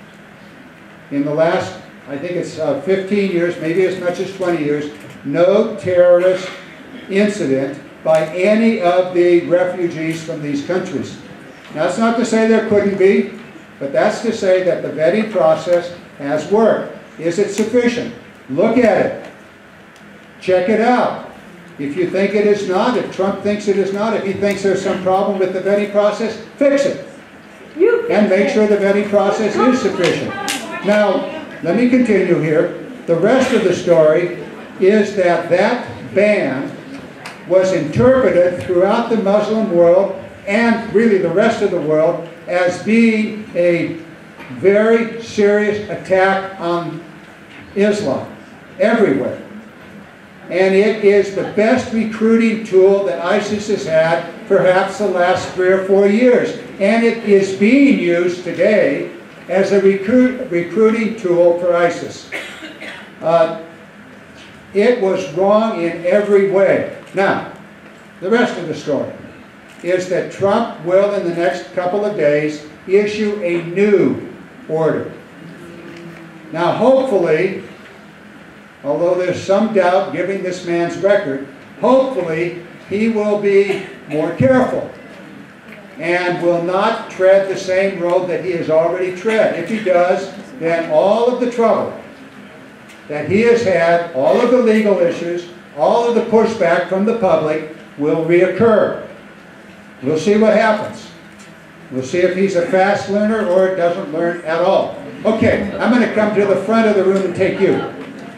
in the last, I think it's uh, fifteen years, maybe as much as twenty years, no terrorist incident by any of the refugees from these countries. Now, that's not to say there couldn't be, but that's to say that the vetting process has worked. Is it sufficient? Look at it. Check it out. If you think it is not, if Trump thinks it is not, if he thinks there's some problem with the vetting process, fix it. And make sure the vetting process is sufficient. Now, let me continue here. The rest of the story is that that ban was interpreted throughout the Muslim world and really the rest of the world as being a very serious attack on Islam everywhere. And it is the best recruiting tool that ISIS has had perhaps the last three or four years. And it is being used today as a recruit, recruiting tool for ISIS. Uh, it was wrong in every way. Now, the rest of the story is that Trump will, in the next couple of days, issue a new order. Now, hopefully, although there's some doubt given this man's record, hopefully he will be more careful and will not tread the same road that he has already tread. If he does, then all of the trouble that he has had, all of the legal issues, all of the pushback from the public will reoccur. We'll see what happens. We'll see if he's a fast learner or doesn't learn at all. Okay, I'm going to come to the front of the room and take you.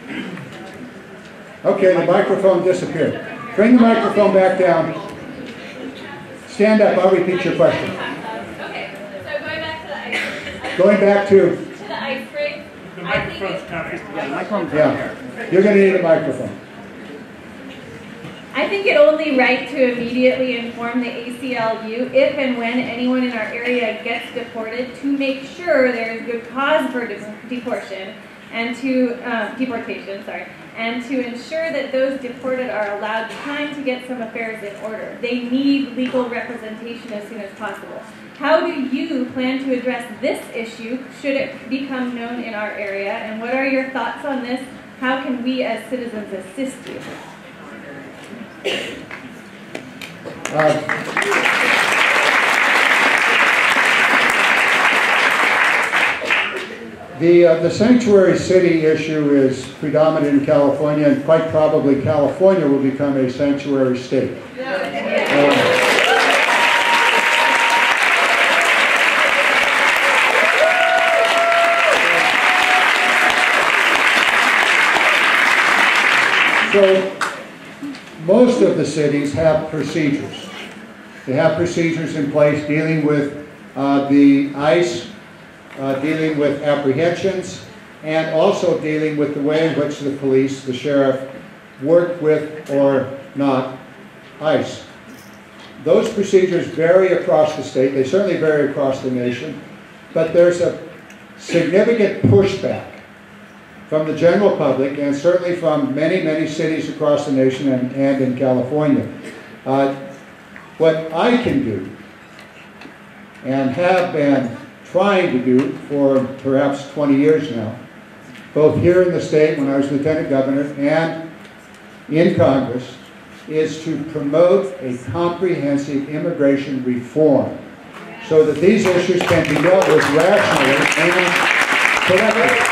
Okay, the microphone disappeared. Bring the microphone back down. Stand up, I'll repeat your question. Okay, so going back to the ice Going back to... to the ice rink. The microphone's coming. Yeah, the microphone's right Yeah, there. you're going to need a microphone. I think it only right to immediately inform the A C L U if and when anyone in our area gets deported to make sure there is good cause for de deportation and to uh, deportation, sorry, and to ensure that those deported are allowed time to get some affairs in order. They need legal representation as soon as possible. How do you plan to address this issue should it become known in our area, and what are your thoughts on this? How can we as citizens assist you? Uh, the, uh, the sanctuary city issue is predominant in California, and quite probably California will become a sanctuary state. Uh, So most of the cities have procedures. They have procedures in place dealing with uh, the ICE, uh, dealing with apprehensions, and also dealing with the way in which the police, the sheriff, work with or not ICE. Those procedures vary across the state. They certainly vary across the nation. But there's a significant pushback from the general public, and certainly from many, many cities across the nation and, and in California. Uh, what I can do, and have been trying to do for perhaps twenty years now, both here in the state when I was lieutenant governor and in Congress, is to promote a comprehensive immigration reform so that these issues can be dealt with rationally and correctly.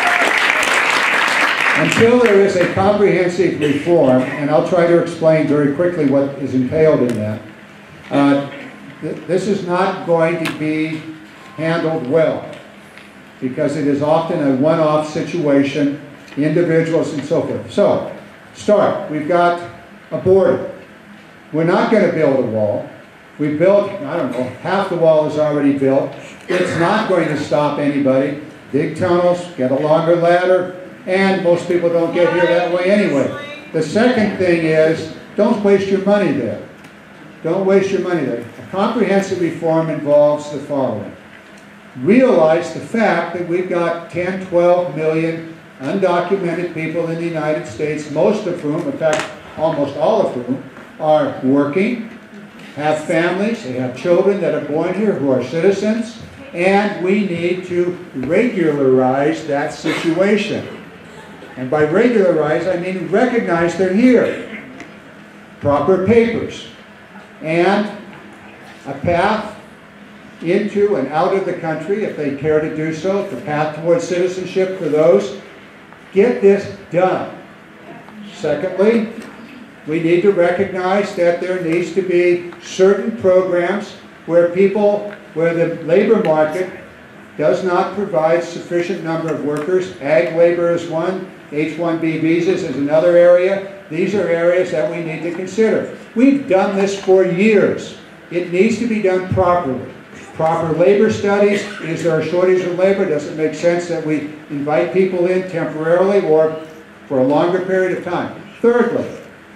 Until there is a comprehensive reform, and I'll try to explain very quickly what is entailed in that, uh, th this is not going to be handled well, because it is often a one-off situation, individuals and so forth. So, start. We've got a border. We're not going to build a wall. We built, I don't know, half the wall is already built. It's not going to stop anybody. Dig tunnels, get a longer ladder, and most people don't get here that way anyway. The second thing is, don't waste your money there. Don't waste your money there. A comprehensive reform involves the following. Realize the fact that we've got ten, twelve million undocumented people in the United States, most of whom, in fact, almost all of whom, are working, have families, they have children that are born here who are citizens, and we need to regularize that situation. And by regularize, I mean recognize they're here. Proper papers. And a path into and out of the country, if they care to do so, the path towards citizenship for those. Get this done. Secondly, we need to recognize that there needs to be certain programs where people, where the labor market does not provide sufficient number of workers. Ag labor is one, H one B visas is another area. These are areas that we need to consider. We've done this for years. It needs to be done properly. Proper labor studies. Is there a shortage of labor? Does it make sense that we invite people in temporarily or for a longer period of time? Thirdly,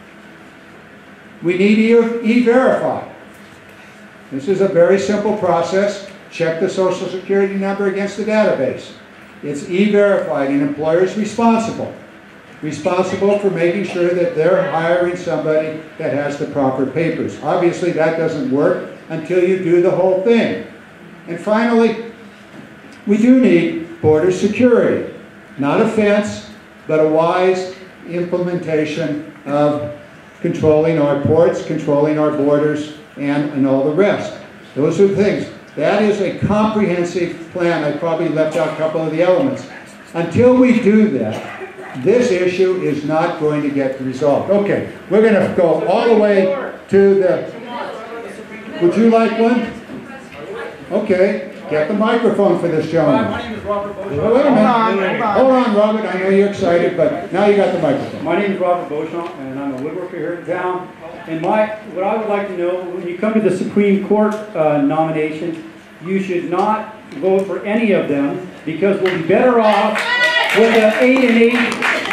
we need E-Verify. This is a very simple process. Check the Social Security number against the database. It's E-Verified, and employer is responsible. Responsible for making sure that they're hiring somebody that has the proper papers. Obviously, that doesn't work until you do the whole thing. And finally, we do need border security. Not a fence, but a wise implementation of controlling our ports, controlling our borders, and, and all the rest. Those are the things. That is a comprehensive plan. I probably left out a couple of the elements. Until we do that, this issue is not going to get resolved. Okay, we're going to go all the way to the... Would you like one? Okay, get the microphone for this gentleman. My name is Robert Beauchamp. Wait a minute. Hold on, Robert. I know you're excited, but now you got the microphone. My name is Robert Beauchamp, and I'm a woodworker here in town. And my, what I would like to know, when you come to the Supreme Court uh, nominations, you should not vote for any of them, because we'll be better off with an eight and eight.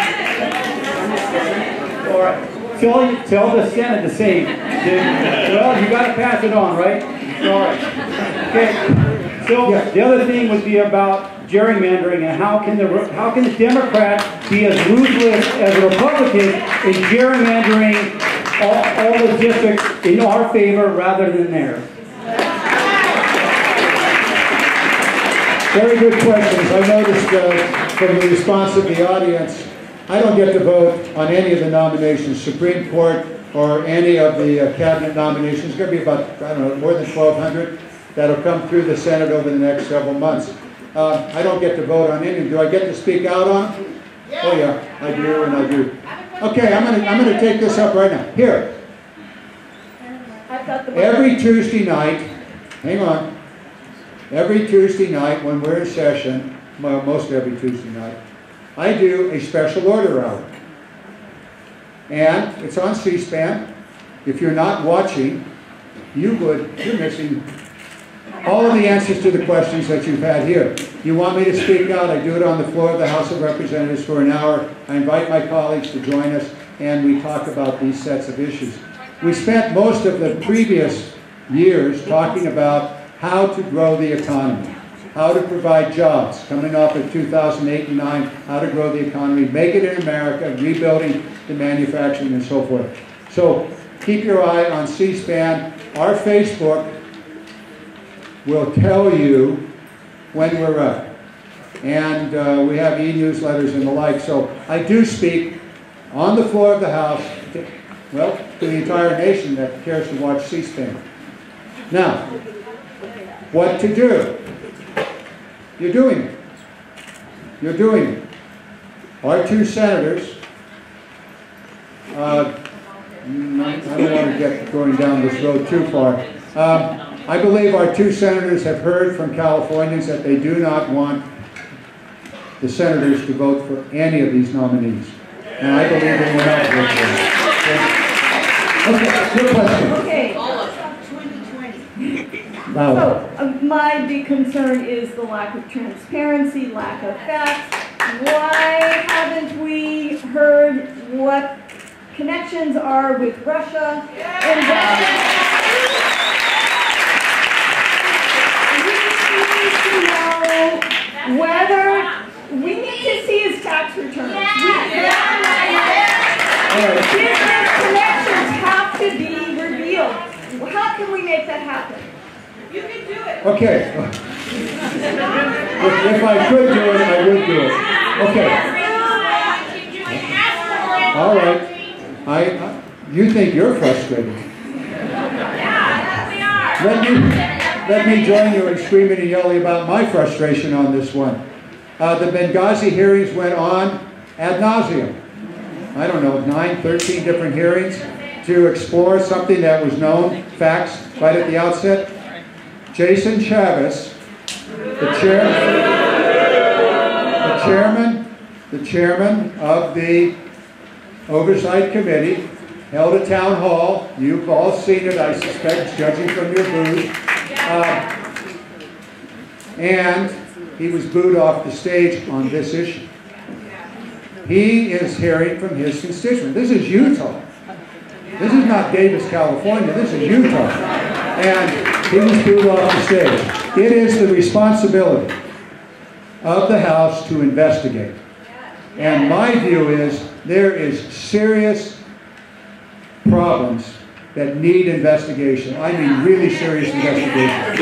All right. Tell, tell the Senate the same. Well, you got to pass it on, right? All right. Okay. So the other thing would be about gerrymandering, and how can the how can the Democrats be as ruthless as a Republican in gerrymandering all, all the districts in our favor rather than theirs? Very good questions. I noticed uh, from the response of the audience, I don't get to vote on any of the nominations, Supreme Court or any of the uh, cabinet nominations. It's going to be about, I don't know, more than twelve hundred that'll come through the Senate over the next several months. Uh, I don't get to vote on any. Do I get to speak out on them? Oh yeah, I do and I do. Okay, I'm going to I'm going to take this up right now. Here. Every Tuesday night, hang on. Every Tuesday night when we're in session, well, most every Tuesday night, I do a special order hour. And it's on C SPAN. If you're not watching, you would, you're missing all of the answers to the questions that you've had here. You want me to speak out, I do it on the floor of the House of Representatives for an hour. I invite my colleagues to join us, and we talk about these sets of issues. We spent most of the previous years talking about how to grow the economy, how to provide jobs, coming off of two thousand eight and nine, how to grow the economy, make it in America, rebuilding the manufacturing and so forth. So keep your eye on C SPAN. Our Facebook will tell you when we're up. And uh, we have e-newsletters and the like. So I do speak on the floor of the House, to, well, to the entire nation that cares to watch C SPAN. Now, what to do? You're doing it. You're doing it. Our two senators, uh, I don't want to get going down this road too far. Um, I believe our two senators have heard from Californians that they do not want the senators to vote for any of these nominees. And I believe they will not vote for them. Okay, your question. Okay. Wow. So, uh, my big concern is the lack of transparency, lack of facts. Why haven't we heard what connections are with Russia? And whether we need to see his tax returns. Business connections have to be revealed. How can we make that happen? You can do it. Okay. if, if I could do it, I would do it. Okay. All right. I, I you think you're frustrated? Yeah, we are. Let me. Let me join you in screaming and yelling about my frustration on this one. Uh, the Benghazi hearings went on ad nauseum. I don't know, nine, thirteen different hearings to explore something that was known, facts, right at the outset. Jason Chavez, the chair, the chairman, the chairman of the Oversight Committee, held a town hall. You've all seen it, I suspect, judging from your booth. Uh, and he was booed off the stage on this issue. He is hearing from his constituents. This is Utah. This is not Davis, California. This is Utah. And he was booed off the stage. It is the responsibility of the House to investigate. And my view is there is serious problems that need investigation. I mean really serious investigation.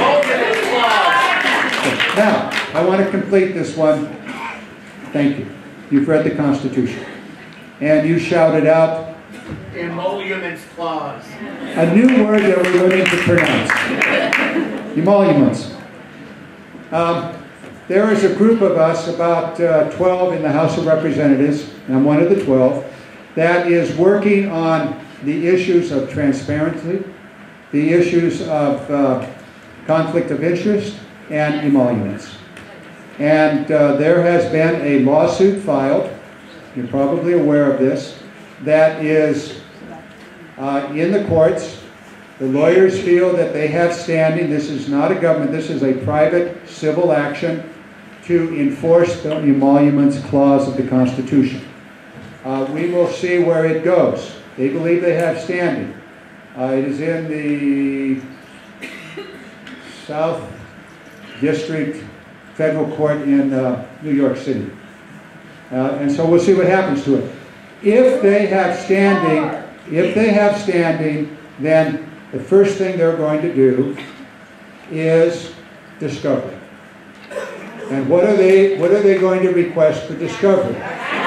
Now, I want to complete this one. Thank you. You've read the Constitution. And you shouted out Emoluments clause. a new word that we're learning to pronounce. Emoluments. Um, there is a group of us, about uh, twelve in the House of Representatives, and I'm one of the twelve, that is working on the issues of transparency, the issues of uh, conflict of interest, and emoluments. And uh, there has been a lawsuit filed, you're probably aware of this, that is uh, in the courts. The lawyers feel that they have standing. This is not a government, this is a private civil action to enforce the emoluments clause of the Constitution. Uh, we will see where it goes. They believe they have standing. Uh, it is in the South District Federal Court in uh, New York City. Uh, and so we'll see what happens to it. If they have standing, if they have standing, then the first thing they're going to do is discovery. And what are they, what are they going to request for discovery?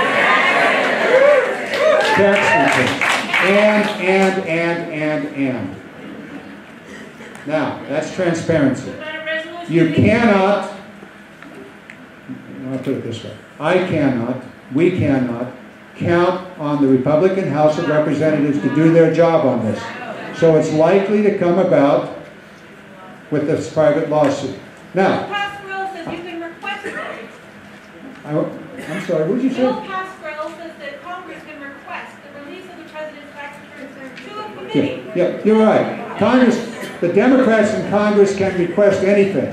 Tax returns. And, and, and, and, and. Now, that's transparency. You cannot, I'll put it this way, I cannot, we cannot, count on the Republican House of Representatives to do their job on this. So it's likely to come about with this private lawsuit. Now, Pasquarello says you can request it. I, I'm sorry, what did you say? Bill Pasquarello says that Congress can request the release of the Yeah, yeah, you're right. Congress, the Democrats in Congress can request anything.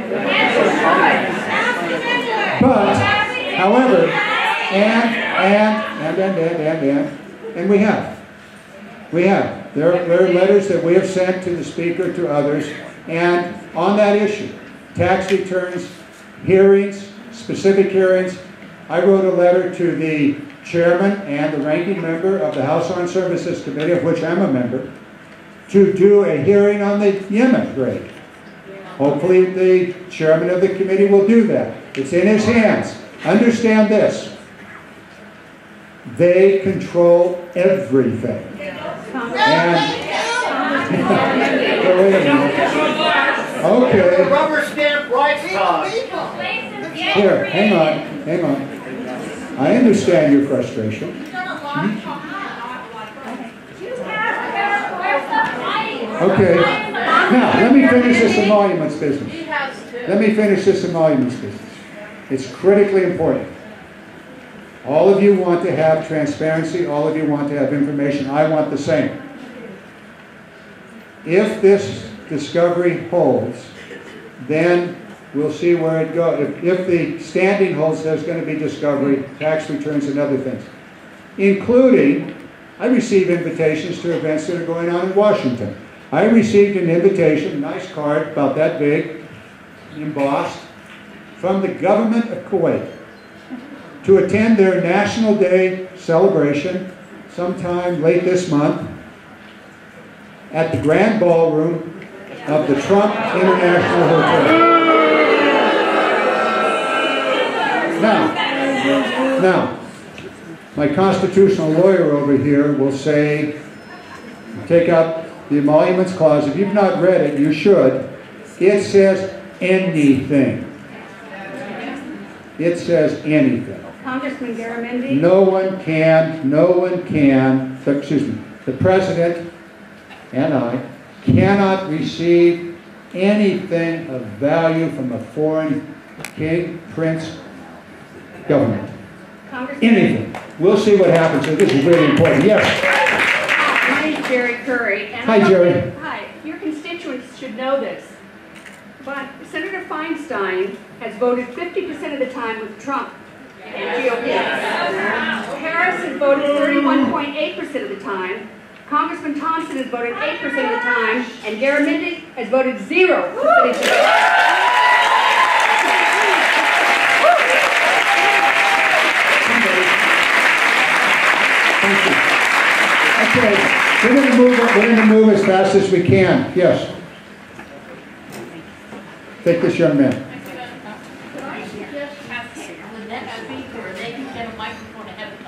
But, however, and, and, and, and, and, and, and, and we have. We have. There, there are letters that we have sent to the Speaker, to others, and on that issue, tax returns, hearings, specific hearings, I wrote a letter to the Chairman and the ranking member of the House Armed Services Committee, of which I'm a member, to do a hearing on the Yemen grade. Hopefully the Chairman of the committee will do that. It's in his hands. Understand this. They control everything. And wait a minute. Okay. Rubber stamp rights cause. Here, hang on, hang on. I understand your frustration. Hmm? Okay. Now, let me finish this emoluments business. Let me finish this emoluments business. It's critically important. All of you want to have transparency. All of you want to have information. I want the same. If this discovery holds, then we'll see where it goes. If, if the standing holds, there's going to be discovery, tax returns, and other things. Including, I receive invitations to events that are going on in Washington. I received an invitation, a nice card, about that big, embossed, from the government of Kuwait to attend their National Day celebration sometime late this month at the Grand Ballroom of the Trump International Hotel. Now, now, my constitutional lawyer over here will say, take out the emoluments clause. If you've not read it, you should. It says anything. It says anything. Congressman Garamendi. No one can, no one can, excuse me, the President and I cannot receive anything of value from a foreign king, prince, government. Anything. We'll see what happens. So this is really important. Yes. My name is Jerry Curry. And Hi, Jerry. Hi. Your constituents should know this. But Senator Feinstein has voted fifty percent of the time with Trump and G O P. Harris has voted thirty-one point eight percent of the time. Congressman Thompson has voted eight percent of the time. And Garamendi has voted zero percent of the time. Okay, we're going to move. We're going to move as fast as we can. Yes. Take this young man. Could I suggest the next speaker, they can get a microphone ahead of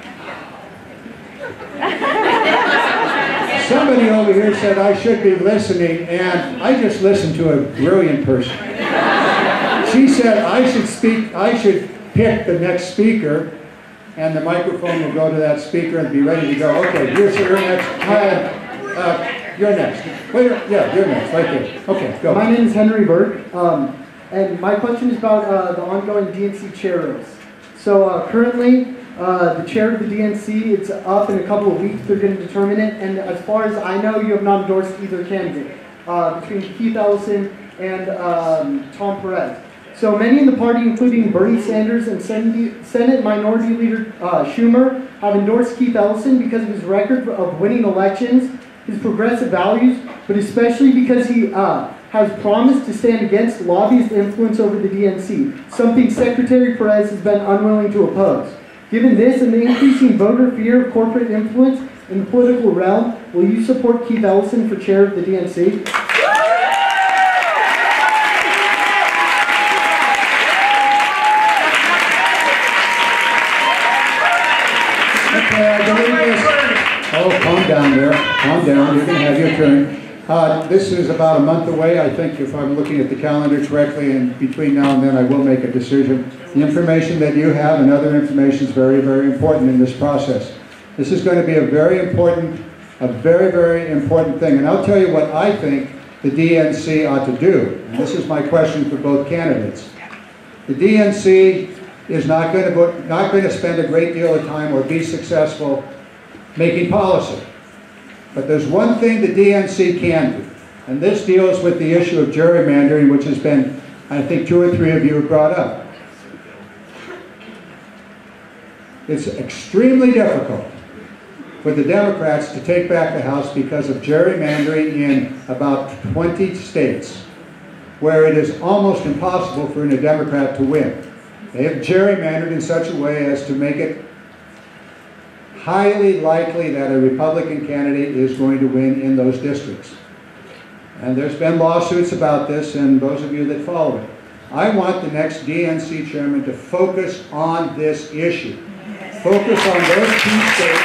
time. Somebody over here said I should be listening, and I just listened to a brilliant person. She said I should speak. I should pick the next speaker. And the microphone will go to that speaker and be ready to go. Okay, here's your next. Uh, uh, you're next. Wait, yeah, you're next, right there. Okay, go. My name is Henry Burke, um, and my question is about uh, the ongoing D N C chair race. So uh, currently, uh, the chair of the D N C, it's up in a couple of weeks. They're going to determine it. And as far as I know, you have not endorsed either candidate uh, between Keith Ellison and um, Tom Perez. So many in the party, including Bernie Sanders and Senate Minority Leader uh, Schumer, have endorsed Keith Ellison because of his record of winning elections, his progressive values, but especially because he uh, has promised to stand against lobbyist influence over the D N C, something Secretary Perez has been unwilling to oppose. Given this and the increasing voter fear of corporate influence in the political realm, will you support Keith Ellison for chair of the D N C? Oh, calm down there. Calm down. You're going to have your turn. Uh, this is about a month away. I think if I'm looking at the calendar correctly, and between now and then I will make a decision. The information that you have and other information is very, very important in this process. This is going to be a very important, a very, very important thing. And I'll tell you what I think the D N C ought to do. And this is my question for both candidates. The D N C is not going to vote, not going to spend a great deal of time or be successful making policy. But there's one thing the D N C can do, and this deals with the issue of gerrymandering, which has been, I think, two or three of you have brought up. It's extremely difficult for the Democrats to take back the House because of gerrymandering in about twenty states, where it is almost impossible for a Democrat to win. They have gerrymandered in such a way as to make it highly likely that a Republican candidate is going to win in those districts. And there's been lawsuits about this, and those of you that follow it. I want the next D N C chairman to focus on this issue. Focus on those two states.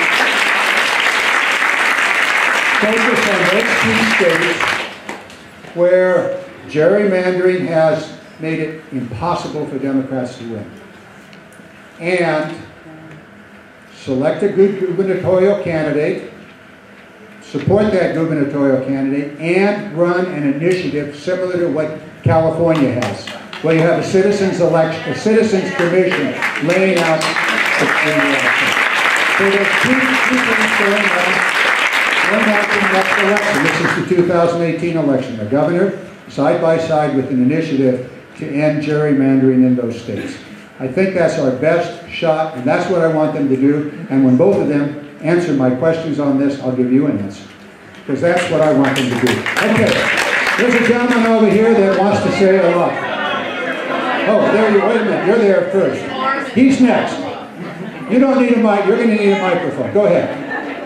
Focus on those two states where gerrymandering has made it impossible for Democrats to win. And select a good gubernatorial candidate, support that gubernatorial candidate, and run an initiative similar to what California has, where you have a citizens election, a citizens commission laying out the election. So there's two, two things going on. One happened next election. This is the two thousand eighteen election. The governor, side by side with an initiative to end gerrymandering in those states. I think that's our best shot, and that's what I want them to do. And when both of them answer my questions on this, I'll give you an answer. Because that's what I want them to do. Okay, there's a gentleman over here that wants to say a lot. Oh, there you, wait a minute, you're there first. He's next. You don't need a mic, you're going to need a microphone. Go ahead.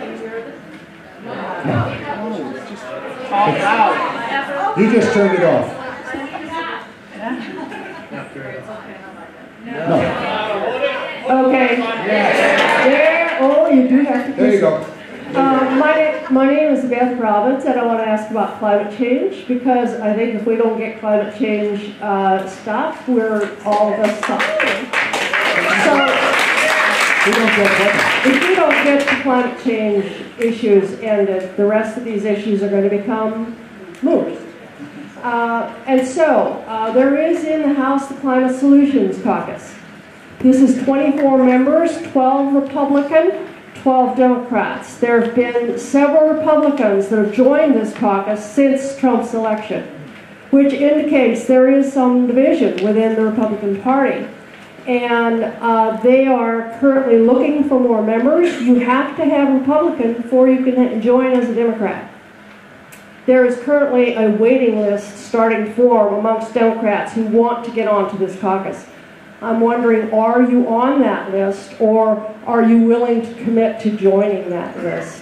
You just turned it off. No. Okay. There, oh, you do have to. There you go. Uh, my, my name is Beth Robbins, and I want to ask about climate change, because I think if we don't get climate change uh, stopped, we're all of us suffering. So, we don't get if we don't get the climate change issues ended, the rest of these issues are going to become moot. Uh, and so, uh, there is in the House the Climate Solutions Caucus. This is twenty-four members, twelve Republican, twelve Democrats. There have been several Republicans that have joined this caucus since Trump's election, which indicates there is some division within the Republican Party. And uh, they are currently looking for more members. You have to have Republican before you can join as a Democrat. There is currently a waiting list starting to form amongst Democrats who want to get onto this caucus. I'm wondering, are you on that list, or are you willing to commit to joining that list?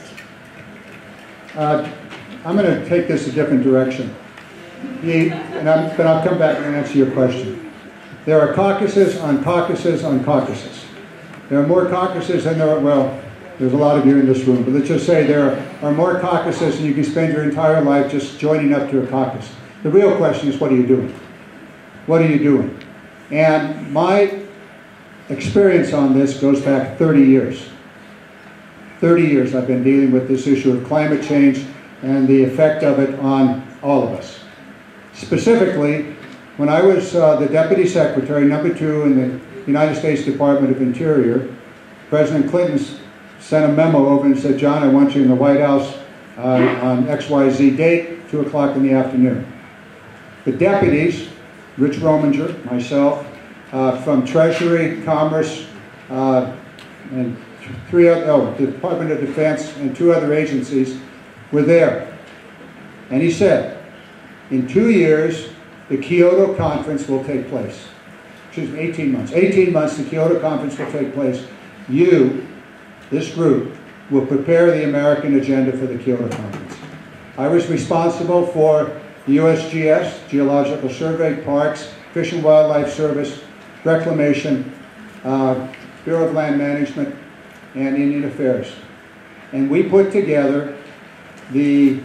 Uh, I'm going to take this a different direction. The, and I'm, but I'll come back and answer your question. There are caucuses on caucuses on caucuses. There are more caucuses than there are, well, there's a lot of you in this room, but let's just say there are more caucuses and you can spend your entire life just joining up to a caucus. The real question is, what are you doing? What are you doing? And my experience on this goes back thirty years. thirty years I've been dealing with this issue of climate change and the effect of it on all of us. Specifically, when I was uh, the Deputy Secretary, number two in the United States Department of Interior, President Clinton sent a memo over and said, John, I want you in the White House uh, on X Y Z date, two o'clock in the afternoon. The deputies, Rich Rominger, myself, uh, from Treasury, Commerce, uh, and three other, oh, the Department of Defense and two other agencies were there. And he said, in two years, the Kyoto Conference will take place. Excuse me, eighteen months. eighteen months, the Kyoto Conference will take place. You, this group, will prepare the American agenda for the Kyoto Conference. I was responsible for the U S G S, Geological Survey, Parks, Fish and Wildlife Service, Reclamation, uh, Bureau of Land Management, and Indian Affairs. And we put together the,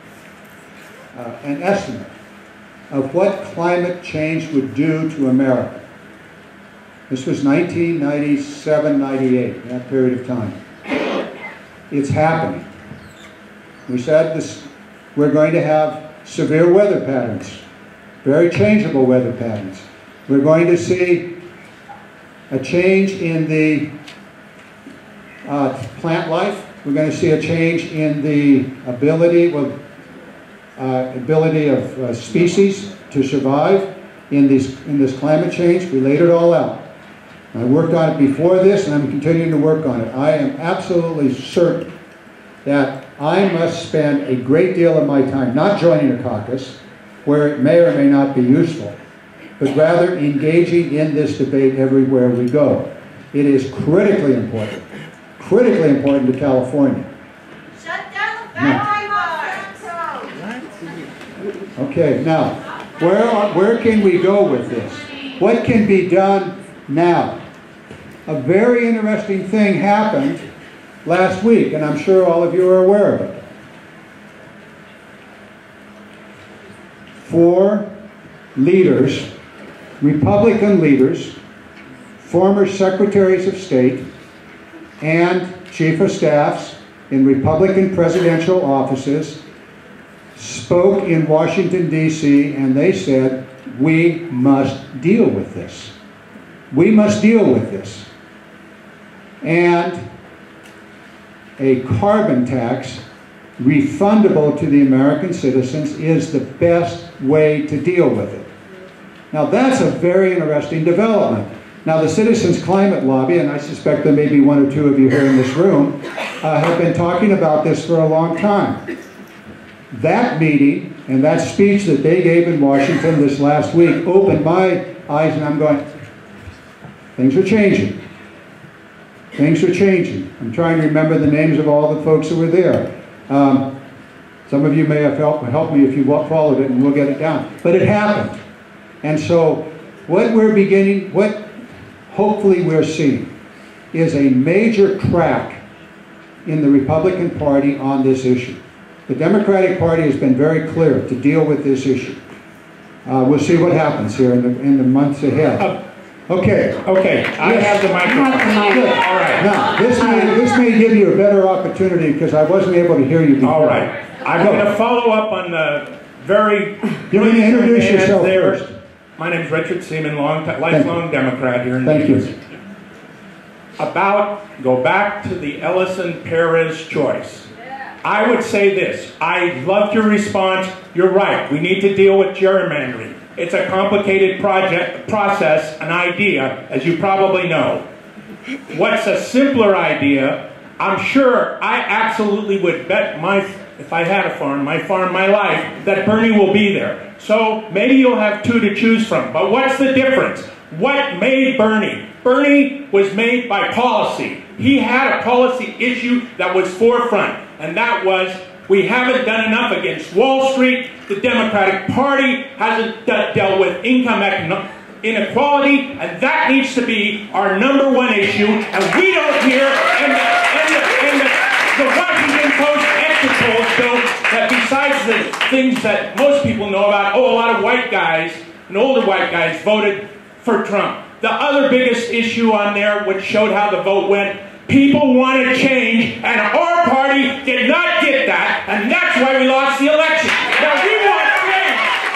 uh, an estimate of what climate change would do to America. This was nineteen ninety-seven, ninety-eight, that period of time. It's happening. We said this, we're going to have severe weather patterns, very changeable weather patterns. We're going to see a change in the uh, plant life. We're going to see a change in the ability, well, uh, ability of uh, species to survive in, these, in this climate change. We laid it all out. I worked on it before this, and I'm continuing to work on it. I am absolutely certain that I must spend a great deal of my time not joining a caucus, where it may or may not be useful, but rather engaging in this debate everywhere we go. It is critically important, critically important to California. Shut down the battery box. Okay, now, where, are, where can we go with this? What can be done now? A very interesting thing happened last week, and I'm sure all of you are aware of it. Four leaders, Republican leaders, former secretaries of state, and chief of staffs in Republican presidential offices spoke in Washington, D C, and they said, we must deal with this. We must deal with this. And a carbon tax refundable to the American citizens is the best way to deal with it. Now that's a very interesting development. Now the Citizens Climate Lobby, and I suspect there may be one or two of you here in this room, uh, have been talking about this for a long time. That meeting and that speech that they gave in Washington this last week opened my eyes, and I'm going, things are changing. Things are changing. I'm trying to remember the names of all the folks who were there. Um, some of you may have helped, helped me if you followed it, and we'll get it down. But it happened. And so what we're beginning, what hopefully we're seeing, is a major crack in the Republican Party on this issue. The Democratic Party has been very clear to deal with this issue. Uh, we'll see what happens here in the, in the months ahead. Uh, Okay. Okay, I yes. have the microphone. Good. All right. Now, this may, this may give you a better opportunity because I wasn't able to hear you before. All right. I'm going to follow up on the very... You're going to introduce yourself there. first. My name is Richard Seaman, long, lifelong Democrat here in Thank New you. Jersey. About, go back to the Ellison-Perez choice. I would say this. I loved your response. You're right. We need to deal with gerrymandering. It's a complicated project, process, an idea, as you probably know. What's a simpler idea? I'm sure I absolutely would bet my, if I had a farm, my farm, my life, that Bernie will be there. So maybe you'll have two to choose from. But what's the difference? What made Bernie? Bernie was made by policy. He had a policy issue that was forefront, and that was, we haven't done enough against Wall Street. The Democratic Party hasn't de dealt with income inequality, and that needs to be our number one issue. And we don't hear in the, in the, in the, the Washington Post exit polls, Bill, that besides the things that most people know about, oh, a lot of white guys and older white guys voted for Trump. The other biggest issue on there, which showed how the vote went, people wanted change, and our party did not get that, and that's why we lost the election. Now, we want change.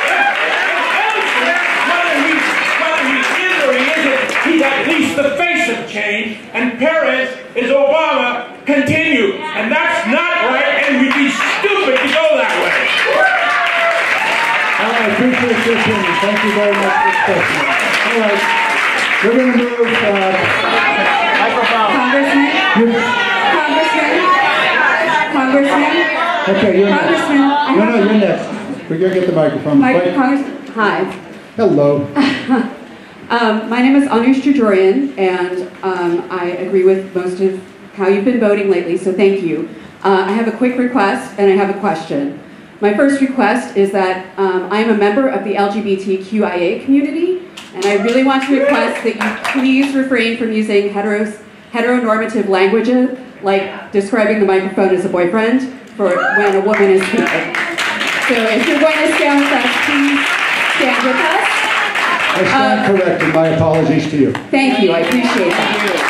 Whether he, whether he is or he isn't, he's at least the face of change, and Perez is Obama continued. And that's not right, and we'd be stupid to go that way. All right, appreciate your opinion. Thank you very much for this question. All right, we're going to move... Uh, Congressman? Congressman? Congressman? Okay, you're next. Congressman, I No, no, have- you're next. We're going to get the microphone. My, Wait. Congress, hi. Hello. um, my name is Anush Jajorian, and um, I agree with most of how you've been voting lately, so thank you. Uh, I have a quick request, and I have a question. My first request is that um, I am a member of the L G B T Q I A community, and I really want to request that you please refrain from using heteros, heteronormative languages, like describing the microphone as a boyfriend, for when a woman is speaking. So if you're going to stand with us, please stand with us. I stand Um, corrected. My apologies to you. Thank you, I appreciate that.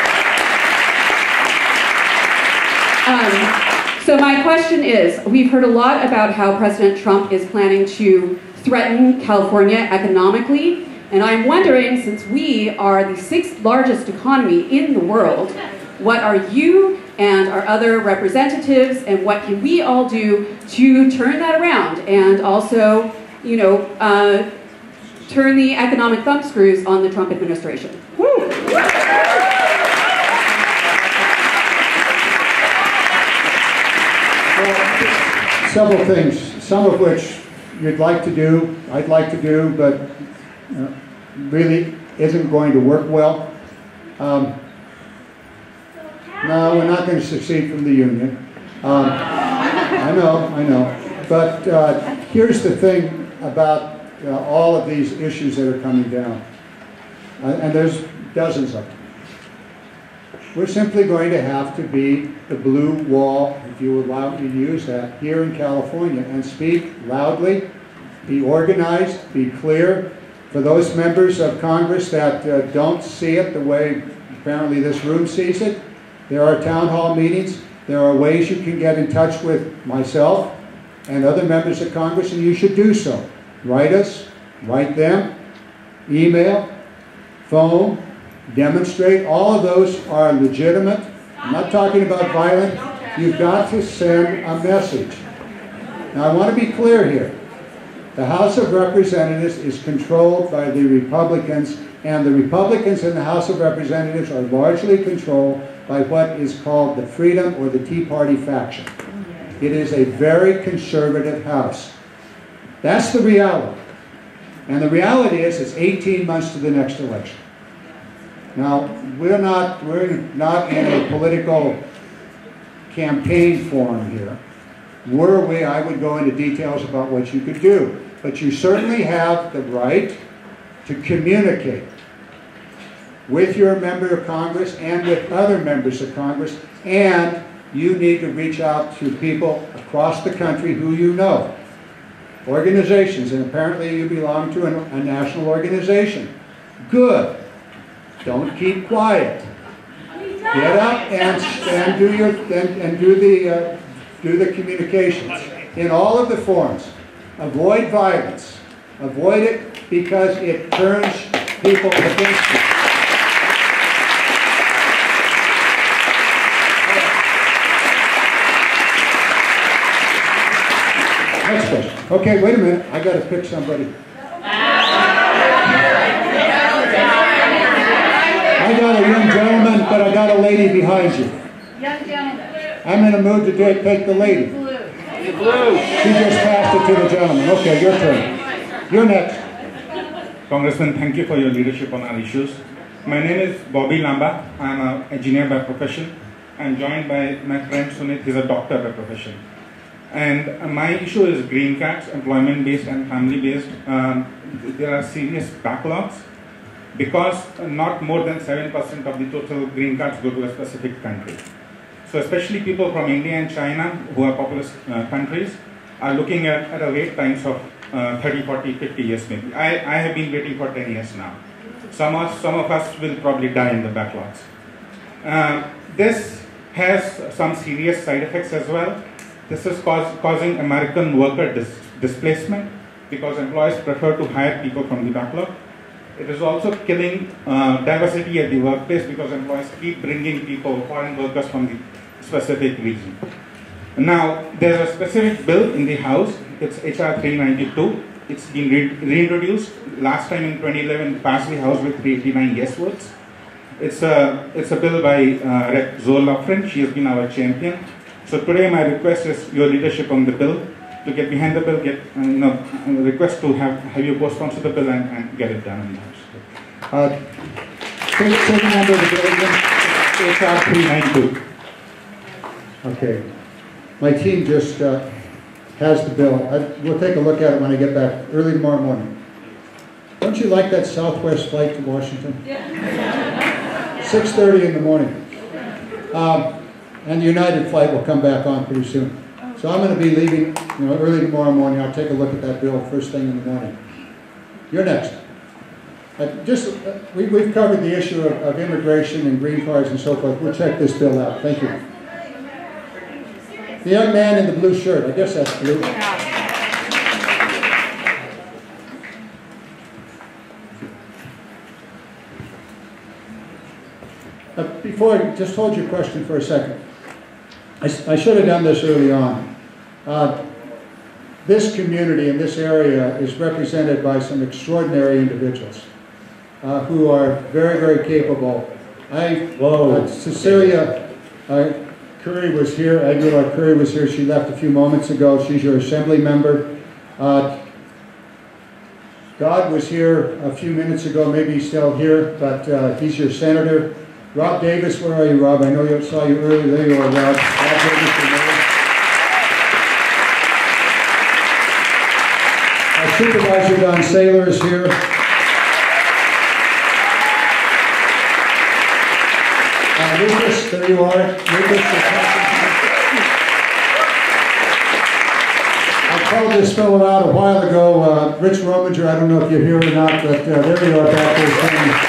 Um, so my question is, we've heard a lot about how President Trump is planning to threaten California economically, and I'm wondering, since we are the sixth largest economy in the world, what are you and our other representatives, and what can we all do to turn that around and also, you know, uh, turn the economic thumbscrews on the Trump administration. Woo! Several things, some of which you'd like to do, I'd like to do, but uh, really isn't going to work well. Um, no, we're not going to secede from the Union. Um, I know, I know. But uh, here's the thing about uh, all of these issues that are coming down. Uh, and there's dozens of them. We're simply going to have to be the blue wall, if you would allow me to use that, here in California, and speak loudly, be organized, be clear. For those members of Congress that uh, don't see it the way apparently this room sees it, there are town hall meetings. There are ways you can get in touch with myself and other members of Congress, and you should do so. Write us, write them, email, phone, demonstrate. All of those are legitimate. I'm not talking about violent. You've got to send a message. Now, I want to be clear here. The House of Representatives is controlled by the Republicans, and the Republicans in the House of Representatives are largely controlled by what is called the Freedom or the Tea Party faction. It is a very conservative House. That's the reality. And the reality is it's eighteen months to the next election. Now, we're not, we're not in a political campaign forum here. Were we, I would go into details about what you could do. But you certainly have the right to communicate with your member of Congress and with other members of Congress, and you need to reach out to people across the country who you know. Organizations, and apparently you belong to a, a national organization. Good. Don't keep quiet. Get up and, and do your and, and do the uh, do the communications in all of the forms. Avoid violence. Avoid it because it turns people against you. Next question. Okay, wait a minute. I got to pick somebody. I got a young gentleman, but I got a lady behind you. Young gentleman. I'm in a mood to take, take the lady. Blue. The blue. She just passed it to the gentleman. Okay, your turn. You're next. Congressman, thank you for your leadership on our issues. My name is Bobby Lamba. I'm an engineer by profession. I'm joined by my friend Sunit. He's a doctor by profession. And my issue is green cards, employment-based and family-based. Um, there are serious backlogs, because not more than seven percent of the total green cards go to a specific country. So especially people from India and China, who are populous uh, countries, are looking at, at a wait times of uh, thirty, forty, fifty years maybe. I, I have been waiting for ten years now. Some of, some of us will probably die in the backlogs. Uh, this has some serious side effects as well. This is cause, causing American worker dis displacement, because employers prefer to hire people from the backlog. It is also killing uh, diversity at the workplace, because employers keep bringing people, foreign workers from the specific region. Now, there's a specific bill in the House. It's H R three ninety-two. It's been re reintroduced. Last time in twenty eleven, it passed the House with three eighty-nine yes votes. It's a, it's a bill by uh, Rep Zoe Lofgren. She has been our champion. So today my request is your leadership on the bill, to get behind the bill, get, uh, you know, request to have, have you co-sponsor the bill and, and get it done in the House. Uh, take, take a number of the bill again. H R three ninety-two. Okay. My team just uh, has the bill. I, we'll take a look at it when I get back early tomorrow morning. Don't you like that Southwest flight to Washington? Yeah. six thirty in the morning. Um, and the United flight will come back on pretty soon. So I'm going to be leaving, you know, early tomorrow morning. I'll take a look at that bill first thing in the morning. You're next. Uh, just, uh, we, we've covered the issue of, of immigration and green cards and so forth. We'll check this bill out. Thank you. The young man in the blue shirt. I guess that's blue. Uh, before, just hold your question for a second. I, I should have done this early on. Uh, this community in this area is represented by some extraordinary individuals uh, who are very, very capable. I, uh, Cecilia uh, Curry was here, Aguilar Curry was here, she left a few moments ago. She's your assembly member. Uh, Dodd was here a few minutes ago, maybe he's still here, but uh, he's your senator. Rob Davis, where are you, Rob? I know I saw you earlier. There you are, Rob. Rob Davis, your mayor. Our supervisor, Don Saylor, is here. Uh, Lucas, there you are. Lucas, I called this fellow out a while ago, uh, Rich Rominger. I don't know if you're here or not, but uh, there you are back there saying,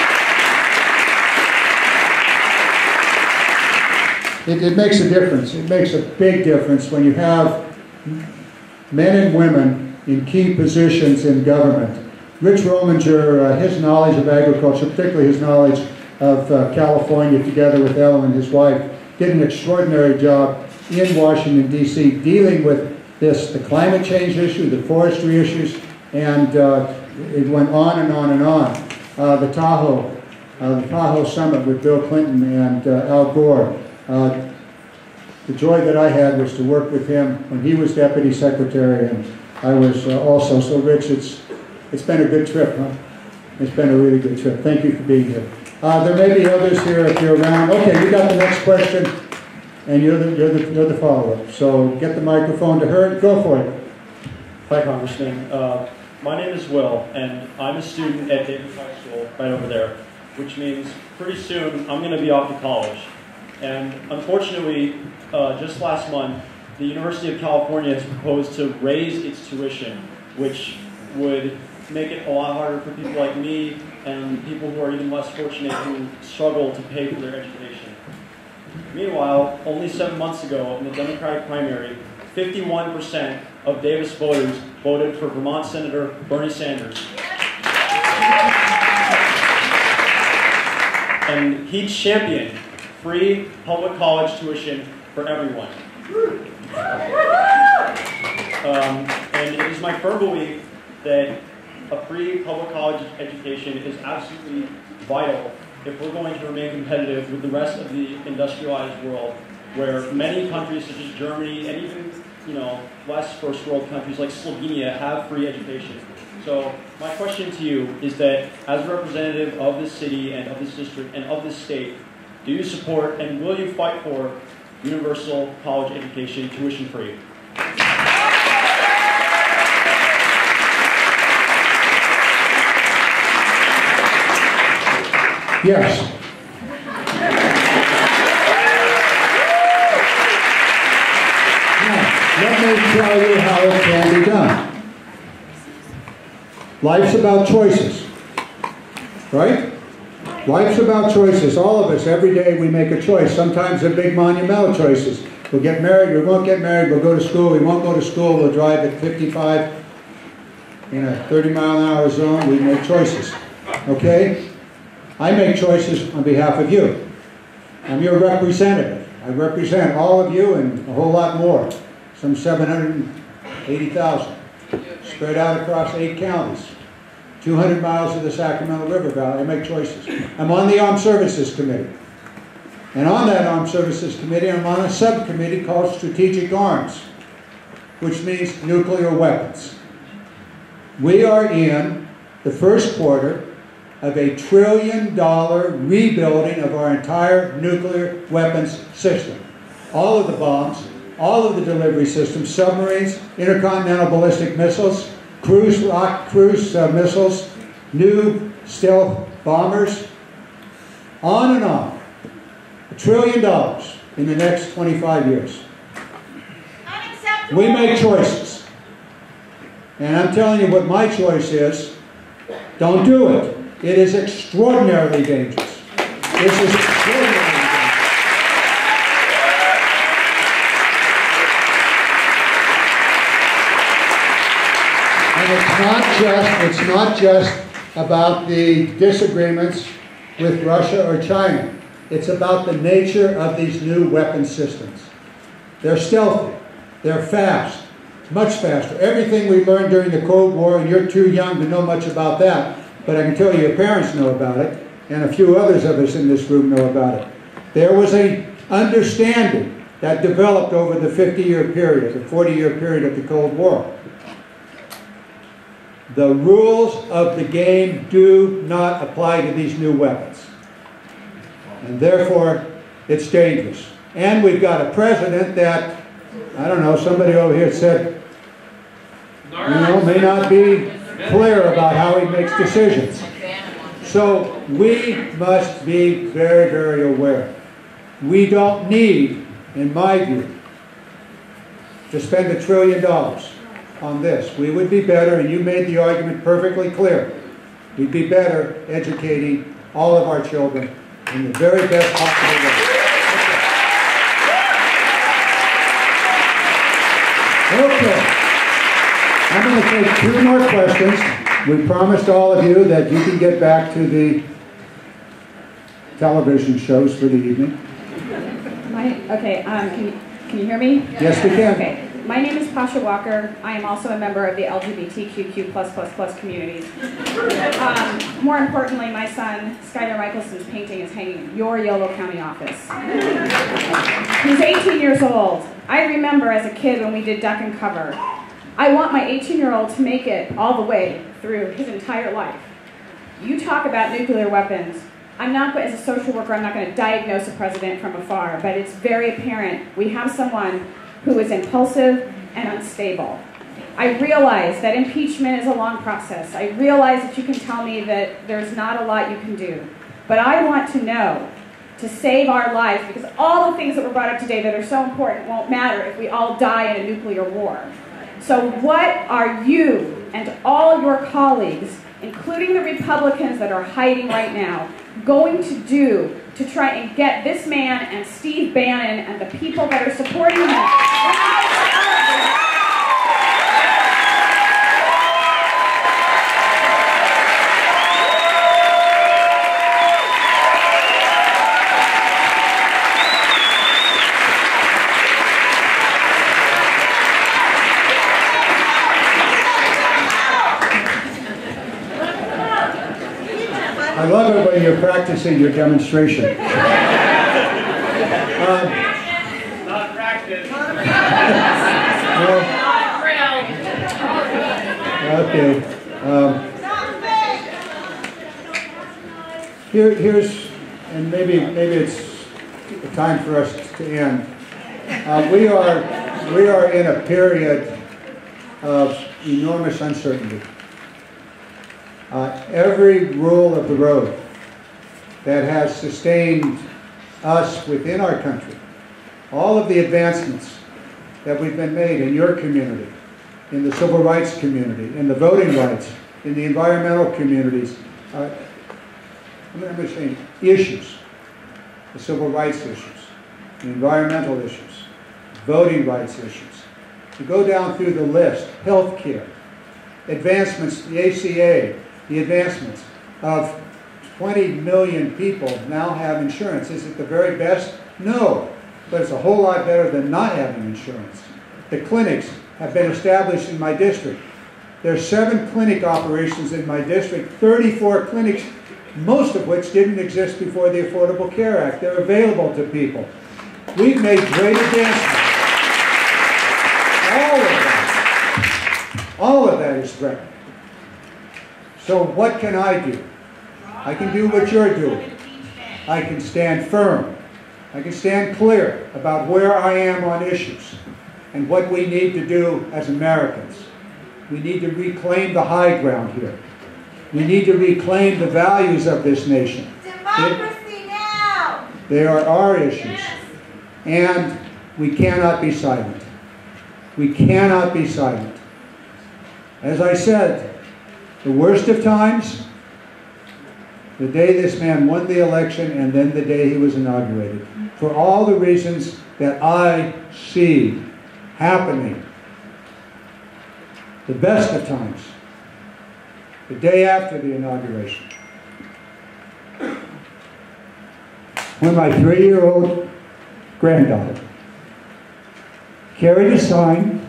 It, it makes a difference. It makes a big difference when you have men and women in key positions in government. Rich Rominger, uh, his knowledge of agriculture, particularly his knowledge of uh, California, together with Ellen, his wife, did an extraordinary job in Washington, D C, dealing with this, the climate change issue, the forestry issues, and uh, it went on and on and on. Uh, the Tahoe, uh, the Tahoe Summit with Bill Clinton and uh, Al Gore. Uh, the joy that I had was to work with him when he was Deputy Secretary, and I was uh, also. So, Rich, it's it's been a good trip, huh? It's been a really good trip. Thank you for being here. Uh, there may be others here if you're around. Okay, you got the next question, and you're the you're the you're the follow-up. So get the microphone to her. Go for it. Hi, Congressman. Uh, my name is Will, and I'm a student at Davis High School right over there, which means pretty soon I'm going to be off to college. And unfortunately, uh, just last month, the University of California has proposed to raise its tuition, which would make it a lot harder for people like me and people who are even less fortunate who struggle to pay for their education. Meanwhile, only seven months ago in the Democratic primary, fifty-one percent of Davis voters voted for Vermont Senator Bernie Sanders. And he championed free public college tuition for everyone. Um, and it is my firm belief that a free public college education is absolutely vital if we're going to remain competitive with the rest of the industrialized world, where many countries such as Germany and even, you know, less first world countries like Slovenia have free education. So my question to you is that as a representative of this city and of this district and of this state, do you support and will you fight for universal college education, tuition free? Yes. Now, let me tell you how it can be done. Life's about choices, right? Life's about choices. All of us, every day we make a choice. Sometimes they're big monumental choices. We'll get married, we won't get married, we'll go to school, we won't go to school, we'll drive at fifty-five in a thirty mile an hour zone. We make choices, okay? I make choices on behalf of you. I'm your representative. I represent all of you and a whole lot more, some seven hundred eighty thousand, spread out across eight counties. two hundred miles of the Sacramento River Valley. I make choices. I'm on the Armed Services Committee. And on that Armed Services Committee, I'm on a subcommittee called Strategic Arms, which means nuclear weapons. We are in the first quarter of a trillion dollar rebuilding of our entire nuclear weapons system. All of the bombs, all of the delivery systems, submarines, intercontinental ballistic missiles, cruise rock cruise uh, missiles, new stealth bombers, on and on. A trillion dollars in the next twenty-five years. We make choices. And I'm telling you what my choice is. Don't do it. It is extraordinarily dangerous. This is extraordinarily dangerous. And it's not just, it's not just about the disagreements with Russia or China. It's about the nature of these new weapon systems. They're stealthy. They're fast. Much faster. Everything we learned during the Cold War, and you're too young to know much about that, but I can tell you your parents know about it, and a few others of us in this room know about it. There was an understanding that developed over the fifty-year period, the forty-year period of the Cold War. The rules of the game do not apply to these new weapons. And therefore, it's dangerous. And we've got a president that, I don't know, somebody over here said, you know, may not be clear about how he makes decisions. So we must be very, very aware. We don't need, in my view, to spend a trillion dollars on this. We would be better, and you made the argument perfectly clear, we'd be better educating all of our children in the very best possible way. Okay. I'm going to take two more questions. We promised all of you that you can get back to the television shows for the evening. My, okay, um, can, you, can you hear me? Yes, we can. Okay. My name is Pasha Walker. I am also a member of the L G B T Q Q plus plus plus communities. Um, more importantly, my son, Skylar Michelson's painting is hanging in your Yolo County office. He's eighteen years old. I remember as a kid when we did Duck and Cover. I want my eighteen-year-old to make it all the way through his entire life. You talk about nuclear weapons. I'm not, as a social worker, I'm not going to diagnose a president from afar, but it's very apparent we have someone who is impulsive and unstable. I realize that impeachment is a long process. I realize that you can tell me that there's not a lot you can do. But I want to know, to save our lives, because all the things that were brought up today that are so important won't matter if we all die in a nuclear war. So what are you and all your colleagues, including the Republicans that are hiding right now, going to do to try and get this man and Steve Bannon and the people that are supporting him out? I love it when you're practicing your demonstration. um, Not practice. well, okay. Um, here, here's, and maybe maybe it's a time for us to end. Uh, we are we are in a period of enormous uncertainty. Uh, every rule of the road that has sustained us within our country, all of the advancements that we've been made in your community, in the civil rights community, in the voting rights, in the environmental communities, uh, I'm going to say issues, the civil rights issues, the environmental issues, voting rights issues. To go down through the list, health care, advancements, the A C A, the advancements of twenty million people now have insurance. Is it the very best? No, but it's a whole lot better than not having insurance. The clinics have been established in my district. There are seven clinic operations in my district, thirty-four clinics, most of which didn't exist before the Affordable Care Act. They're available to people. We've made great advancements. All of that, all of that is threatened. So what can I do? I can do what you're doing. I can stand firm. I can stand clear about where I am on issues and what we need to do as Americans. We need to reclaim the high ground here. We need to reclaim the values of this nation. Democracy now! They are our issues. And we cannot be silent. We cannot be silent. As I said, the worst of times, the day this man won the election and then the day he was inaugurated. For all the reasons that I see happening. The best of times, the day after the inauguration. When my three-year-old granddaughter carried a sign,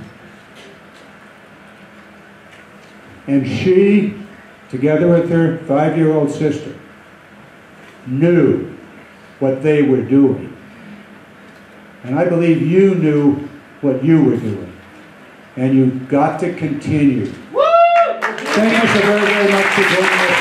and she, together with her five-year-old sister, knew what they were doing. And I believe you knew what you were doing. And you've got to continue. Thank you so very, very much for joining us.